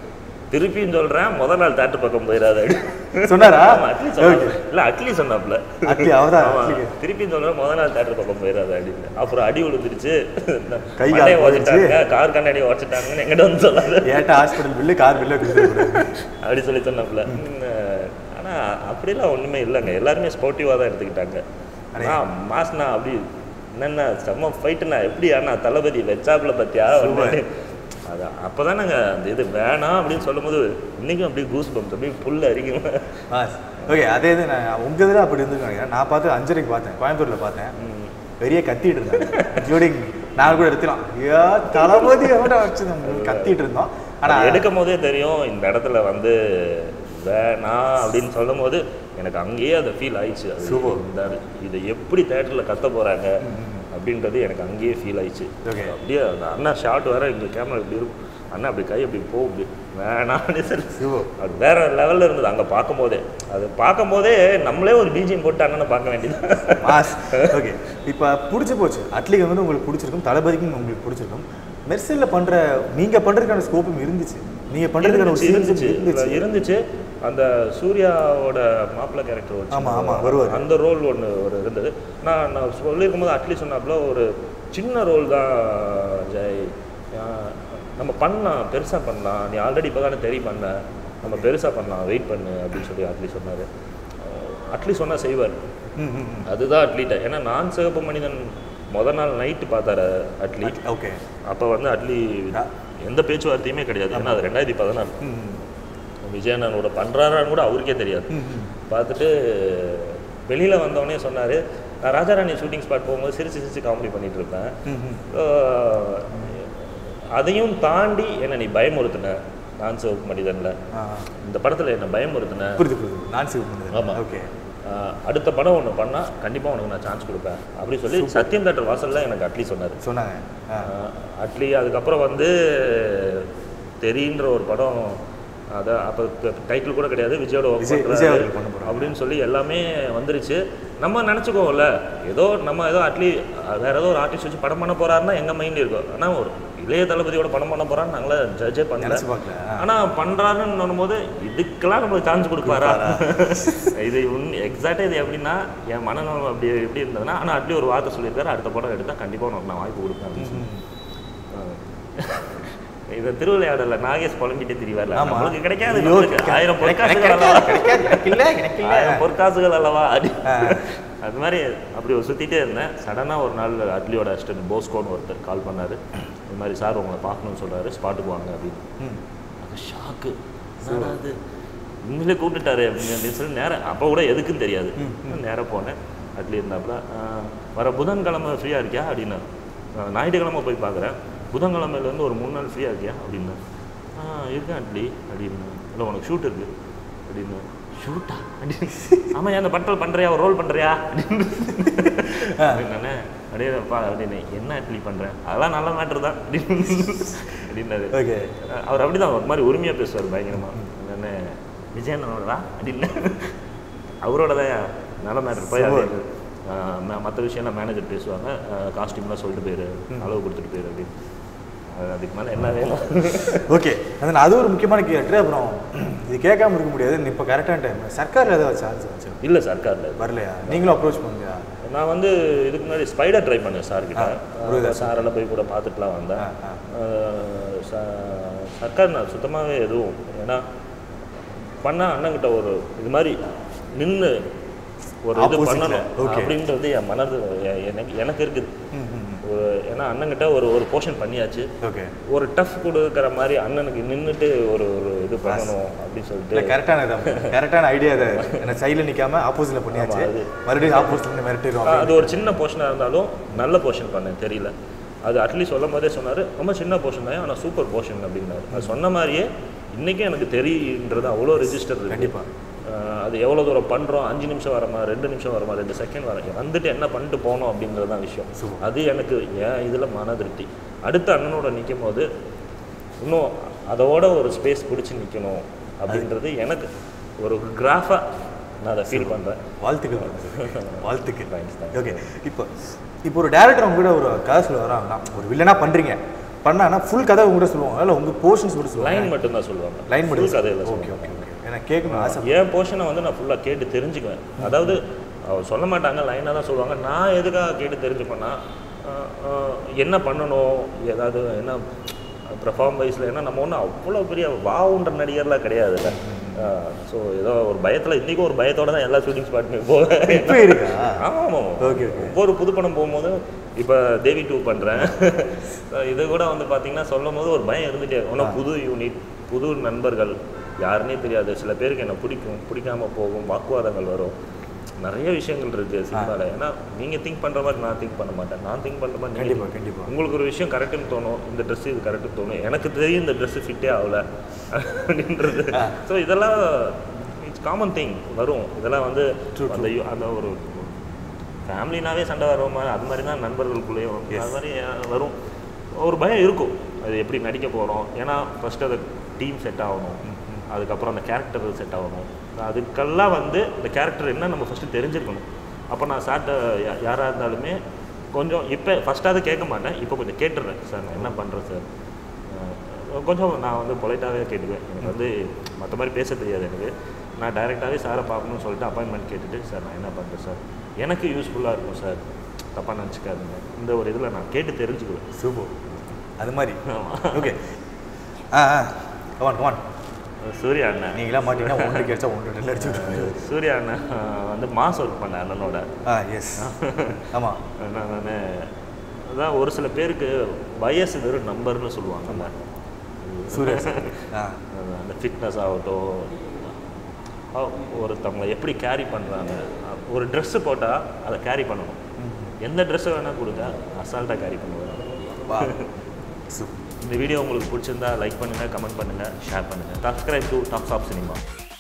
திருப்பியும் சொல்றேன் முத நாள் தேட்டர் பக்கம் போயிடாத சொன்னாரா? அட்லி சொன்னாப்ல இல்ல அட்லி சொன்னாப்ல அட்லி அவரா? திருப்பியும் சொல்றேன் முத நாள் தேட்டர் பக்கம் போயிடாத அப்படின்னு. அப்புறம் அடி விழுந்துருச்சு, கை உடச்சிட்டாங்க, கார் கண்ணாடி உடச்சிட்டாங்கன்னு எங்கிட்ட வந்து சொன்னாங்க. ஏட்டா ஹாஸ்பிட்டல் பில்லு கார் பில்லு அப்படி சொல்லி சொன்னாப்ல. ஆனா அப்படிலாம் ஒண்ணுமே இல்லைங்க, எல்லாருமே ஸ்போர்ட்டிவா தான் எடுத்துக்கிட்டாங்க. ஆனா மாஸ்னா அப்படி என்னென்ன செம்ம ஃபைட்டுண்ணா எப்படி அண்ணா தளபதி வச்சாப்புல பத்தியா அதான் அப்போதான் நாங்கள் அந்த இது வேணாம் அப்படின்னு சொல்லும் போது இன்னைக்கும் அப்படியே கூஸ் பம்ப்ஸ் அப்படியே புல் அரிக்கும். ஓகே, அதே இது நான் உங்கள் இதில் அப்படி இருந்துருக்காங்க. நான் பார்த்து அஞ்சரைக்கு பார்த்தேன், கோயம்புத்தூரில் பார்த்தேன். பெரிய கத்திட்டு இருந்தேன், இன்க்ளூடிங் நான் கூட எடுத்துலாம் ஐயா தளபதி அவட வச்சு கத்திட்டு இருந்தோம். ஆனால் எடுக்கும் போதே தெரியும் இந்த இடத்துல வந்து வேணாம் அப்படின்னு சொல்லும் போது எனக்கு அங்கேயே அதை ஃபீல் ஆயிடுச்சு. இந்த இதை எப்படி தேட்டரில் கத்த போகிறாங்க அப்படின்றது எனக்கு அங்கேயே ஃபீல் ஆயிடுச்சு. அப்படியே அந்த அண்ணா ஷார்ட் வேற இங்கே கேமரா இப்படி இருக்கும், அண்ணா அப்படி கை அப்படி போ அப்படி வேணாம் அப்படின்னு சொல்லி அது வேற லெவலில் இருந்தது. அங்கே பார்க்கும் போதே அது பார்க்கும் போதே நம்மளே ஒரு பிஜிஎம் போட்டு அண்ணனை பார்க்க வேண்டியது. ஓகே, இப்போ பிடிச்சி போச்சு. அட்லிக்கு வந்து உங்களுக்கு பிடிச்சிருக்கும், தளபதிக்கும் உங்களுக்கு பிடிச்சிருக்கும். மெர்சலில் பண்ணுற நீங்கள் பண்ணுறதுக்கான ஸ்கோப்பும் இருந்துச்சு, நீங்கள் பண்ணுறதுக்கான ஒரு இருந்துச்சு இருந்துச்சு அந்த சூர்யாவோட மாப்பிள்ளை கேரக்டர் வச்சு ஆமாம் ஆமாம் வருவார், அந்த ரோல் ஒன்று ஒரு இருந்தது. நான் நான் சொல்லியிருக்கும் போது அட்லி சொன்னாப்புல ஒரு சின்ன ரோல் தான் ஜெய், நம்ம பண்ணலாம் பெருசாக பண்ணலாம், நீ ஆல்ரெடி இப்போ தானே தெரிய பண்ண, நம்ம பெருசாக பண்ணலாம் வெயிட் பண்ணு அப்படின்னு சொல்லி அட்லி சொன்னார். அட்லி சொன்னால் செய்வார், அதுதான் அட்லிட்ட. ஏன்னா நான் சிவப்பு மனிதன் முதல் நாள் நைட்டு பார்த்தாரு அட்லி. ஓகே, அப்போ வந்து அட்லி எந்த பேச்சுவார்த்தையுமே கிடையாது, ஏன்னா அது ரெண்டாயிரத்தி பதினாறு விஜயண்ணனோட பண்ணுறாரான்னு கூட அவருக்கே தெரியாது. பார்த்துட்டு வெளியில் வந்தவொடனே சொன்னார், நான் ராஜாராணி ஷூட்டிங் ஸ்பாட் போகும்போது சிரிச்சு சிரிச்சு காமெடி பண்ணிட்டு இருப்பேன், அதையும் தாண்டி என்னை நீ பயமுறுத்தின நான் சிவப்பு மனிதனில், இந்த படத்தில் என்னை பயமுறுத்தின. ஆமாம், ஓகே, அடுத்த படம் ஒன்று பண்ணால் கண்டிப்பாக உனக்கு நான் சான்ஸ் கொடுப்பேன் அப்படி சொல்லி சத்யம் தேட்டர் வாசலில் எனக்கு அட்லி சொன்னார் சொன்னாங்க அட்லி. அதுக்கப்புறம் வந்து தெரியுன்ற ஒரு படம், அதை அப்போ டைட்டில் கூட கிடையாது, விஜயோட ஒர்க் பண்ணுறாரு அப்படின்னு சொல்லி எல்லாமே வந்துருச்சு. நம்ம நினச்சிக்கோம்ல ஏதோ நம்ம ஏதோ அட்லி வேறு ஏதோ ஒரு ஆர்டிஸ்ட் வச்சு படம் பண்ண போகிறாருன்னா எங்கள் மைண்டில் இருக்கும். ஆனால் ஒரு இளைய தளபதியோட படம் பண்ண போகிறான்னு நாங்களே ஜட்ஜே பண்ணல. ஆனால் பண்ணுறாருன்னு போது இதுக்கெல்லாம் நம்மளுக்கு சான்ஸ் கொடுப்பாரா? இது எக்ஸாக்டாக இது எப்படின்னா என் மனநலம் அப்படி எப்படி இருந்ததுன்னா, ஆனால் அட்லி ஒரு வார்த்தை சொல்லியிருக்காரு, அடுத்த படம் எடுத்தால் கண்டிப்பாக உனக்கு நான் வாய்ப்பு கொடுப்பேன் அப்படின்னு சொல்லி. இதை திருவிளையாடல நாகேஷ் புலம்பிட்டே தெரியவார்ல, நம்மளுக்கு கிடைக்காது, ஆயிரம் பொற்காசுகள் ஆயிரம் பொற்காசுகள் அல்லவா அது மாதிரி அப்படி ஒரு சுற்றிட்டே இருந்தேன். சடனாக ஒரு நாள் அட்லியோட அசிஸ்டன்ட் போஸ்கோன்னு ஒருத்தர் கால் பண்ணார், இது மாதிரி சார் உங்களை பார்க்கணும்னு சொல்கிறாரு, ஸ்பாட்டுக்கு வாங்க அப்படின்னு. அது ஷாக்கு, அது உங்களே கூப்பிட்டுட்டாரு அப்படின்னு சொல்லி நேரம் அப்போ கூட எதுக்குன்னு தெரியாது, நேராக போனேன். அட்லி இருந்தாப்புல வர புதன்கிழமை ஃப்ரீயாக இருக்கியா அப்படின்னா, ஞாயிற்றுக்கிழமை போய் பார்க்குறேன், புதன்கிழமையிலேருந்து ஒரு மூணு நாள் ஃப்ரீயாக இருக்கியா அப்படின்னா, ஆ இருக்கேன் அட்லி அப்படின்னு. இல்லை உனக்கு ஷூட் இருக்குது அப்படின்னு. ஷூட்டா அப்படின்னு, ஆமாம் அந்த பட்டல் பண்ணுறியா, ஒரு ரோல் பண்ணுறியா அப்படின்னு அப்படின்னானே. அப்படியே பா அப்படின்னு, என்ன அட்லி பண்ணுறேன், அதெல்லாம் நல்ல மேட்ரு தான் அப்படின்னு அப்படின்னாரு. அவர் அப்படி தான் ஒரு மாதிரி உரிமையாக பேசுவார் பயங்கரமாக. என்னென்ன விஜயனோடா அப்படின்னு அவரோட தான் நல்ல மேட்ரு போய் மற்ற விஷயம்லாம் மேனேஜர் பேசுவாங்க, காஸ்டியூம்லாம் சொல்லிட்டு போயிரு, அளவு கொடுத்துட்டு போயிரு அப்படின்னு. அதுக்கு மேலே என்ன வேணும்? ஓகே, அது அது ஒரு முக்கியமான கேரக்டர். அப்புறம் இது கேட்காம இருக்க முடியாது, இப்போ கரெக்டான டைம் சர்க்காரில் ஏதாவது சார்ஜ் வச்சு இல்லை, சர்க்காரில் வரலையா? நீங்களும் அப்ரோச் பண்ணுங்க. நான் வந்து இதுக்கு முன்னாடி ஸ்பைடர் ட்ரை பண்ணேன் சார்கிட்ட, சாரெல்லாம் போய் கூட பார்த்துட்டுலாம் வந்தேன். சர்க்கார் நான் சுத்தமாகவே எதுவும், ஏன்னா பண்ணால் அண்ணங்கிட்ட ஒரு இது மாதிரி நின்று ஒரு இது பண்ணணும் அப்படின்றது என் மனது எனக்கு எனக்கு இருக்குது. ஒரு ஏன்னா அண்ணன்கிட்ட ஒரு ஒரு போர்ஷன் பண்ணியாச்சு, ஒரு டஃப் கொடுக்குற மாதிரி அண்ணனுக்கு நின்றுட்டு ஒரு ஒரு இது பண்ணணும் அப்படின்னு சொல்லிட்டு கரெக்டான கரெக்டான ஐடியா. அதை என்ன சைடில் நிற்காம ஆப்போசிட்டில் பண்ணியாச்சு, மறுபடியும் ஆப்போசிட்டில் மிரட்டிடுவோம். அது ஒரு சின்ன போர்ஷனாக இருந்தாலும் நல்ல போர்ஷன் பண்ணேன், தெரியல அது அட்லீஸ்ட் சொல்லும் போதே சொன்னார், ரொம்ப சின்ன போர்ஷன் தான் ஆனால் சூப்பர் போர்ஷன் அப்படின்னாரு. அது சொன்ன மாதிரியே இன்றைக்கே எனக்கு தெரியுன்றது அவ்வளோ ரெஜிஸ்டர் இருக்குது. கண்டிப்பாக அது எவ்வளோ தூரம் பண்ணுறோம், அஞ்சு நிமிஷம் வரமா, ரெண்டு நிமிஷம் வரமா, ரெண்டு செகண்ட் வர வந்துட்டு என்ன பண்ணிட்டு போனோம் அப்படின்றது தான் விஷயம். அது எனக்கு ஏன் இதில் மன திருப்தி. அடுத்த அண்ணனோட நிற்கும் போது இன்னும் அதோட ஒரு ஸ்பேஸ் பிடிச்சி நிற்கணும் அப்படின்றது எனக்கு ஒரு கிராஃபாக நான் அதை ஃபீல் பண்ணுறேன். வாழ்த்துக்கள் வாழ்த்துக்கள். ஓகே, இப்போ இப்போ ஒரு டேரக்டர் அவங்க கூட ஒரு கதை சொல்ல வராங்கன்னா, ஒரு வில்லனாக பண்ணுறீங்க, பண்ணானா ஃபுல் கதை கூட சொல்லுவாங்க இல்லை உங்கள் போர்ஷன்ஸ் கூட சொல்லுவாங்க லைன் மட்டும் தான் சொல்லுவாங்க லைன் மட்டும் கதையில் ஓகே ஓகே ஓகே எனக்கு கேட்கணும் ஆசை என் போர்ஷனை வந்து நான் ஃபுல்லாக கேட்டு தெரிஞ்சுக்குவேன் அதாவது அவர் சொல்ல மாட்டாங்க லைனாக தான் சொல்லுவாங்க நான் எதுக்காக கேட்டு தெரிஞ்சுப்பேன்னா என்ன பண்ணணும் ஏதாவது என்ன பெர்ஃபார்ம் வைஸில் ஏன்னா நம்ம ஒன்றும் அவ்வளோ பெரிய வாவுன்ற நடிகர்லாம் கிடையாதுல்ல ஸோ ஏதோ ஒரு பயத்தில் இன்றைக்கும் ஒரு பயத்தோடு தான் எல்லா ஷூட்டிங் ஸ்பாட்டுமே போவேன் ஆமாம் ஆமாம் ஓகே ஒவ்வொரு புது படம் போகும்போது இப்போ தேவி டூ பண்ணுறேன் இது கூட வந்து பார்த்திங்கன்னா சொல்லும் போது ஒரு பயம் இருந்துகிட்டே ஒன்றும் புது யூனிட் புது நண்பர்கள் யாருன்னே தெரியாது சில பேருக்கு என்ன பிடிக்கும் பிடிக்காமல் போகும் வாக்குவாதங்கள் வரும் நிறைய விஷயங்கள் இருக்குது சினிமாவில் ஏன்னா நீங்கள் திங்க் பண்ணுற மாதிரி நான் திங்க் பண்ண மாட்டேன் நான் திங்க் பண்ணுற மாதிரி கண்டிப்பாக கண்டிப்பாக உங்களுக்கு ஒரு விஷயம் கரெக்டுன்னு தோணும் இந்த ட்ரெஸ்ஸு இது கரெக்டுன்னு தோணும் எனக்கு தெரியும் இந்த ட்ரெஸ்ஸு ஃபிட்டே ஆகலை அப்படின்றது ஸோ இதெல்லாம் இட்ஸ் காமன் திங் வரும் இதெல்லாம் வந்து அந்த அந்த ஒரு ஃபேமிலினாவே சண்டை வரும் மாதிரி அது மாதிரி தான் நண்பர்களுக்குள்ளேயும் அது மாதிரி வரும் ஒரு பயம் இருக்கும் அது எப்படி நடிக்க போகிறோம் ஏன்னா ஃபஸ்ட்டு அது டீம் செட் ஆகணும் அதுக்கப்புறம் அந்த கேரக்டர் செட் ஆகணும் அதுக்கெல்லாம் வந்து இந்த கேரக்டர் என்ன நம்ம ஃபஸ்ட்டு தெரிஞ்சிருக்கணும் அப்போ நான் சார்ட்ட யாராக இருந்தாலுமே கொஞ்சம் இப்போ ஃபஸ்ட்டாவது கேட்க மாட்டேன் இப்போ கொஞ்சம் கேட்டுடுறேன் சார் நான் என்ன பண்ணுறேன் சார் கொஞ்சம் நான் வந்து பொலைட்டாகவே கேட்டுக்குவேன் எனக்கு வந்து மற்ற மாதிரி பேச தெரியாது எனக்கு நான் டைரெக்டாகவே சாரை பார்க்கணும்னு சொல்லிட்டு அப்பாயின்மெண்ட் கேட்டுட்டு சார் நான் என்ன பண்ணுறேன் சார் எனக்கு யூஸ்ஃபுல்லாக இருக்கும் சார் தப்பாக நினச்சிக்காதுங்க இந்த ஒரு இதில் நான் கேட்டு தெரிஞ்சுக்குவேன் சூப்பர் அது மாதிரி ஓகே ஆ ஆ கமான் கமான் சூர்யா அண்ணன் நீங்களாம் மாட்டீங்கன்னா ஒன்று கிடைச்சா ஒன்று ரெண்டு அடிச்சு சூர்யா அண்ணன் வந்து மாஸ் ஒர்க் பண்ணேன் அண்ணனோட ஆ எஸ் ஆமாம் நான் அதான் ஒரு சில பேருக்கு வயசு வெறும் நம்பர்னு சொல்லுவாங்கல்ல சூர்யா அந்த ஃபிட்னஸ் ஆகட்டும் ஒருத்தவங்களை எப்படி கேரி பண்ணுறாங்க ஒரு ட்ரெஸ்ஸு போட்டால் அதை கேரி பண்ணணும் எந்த ட்ரெஸ்ஸை வேணால் கொடுங்க அசால்ட்டாக கேரி பண்ணுவேன் இந்த வீடியோ உங்களுக்கு பிடிச்சிருந்தா லைக் பண்ணுங்கள் கமெண்ட் பண்ணுங்கள் ஷேர் பண்ணுங்கள் subscribe to talks of cinema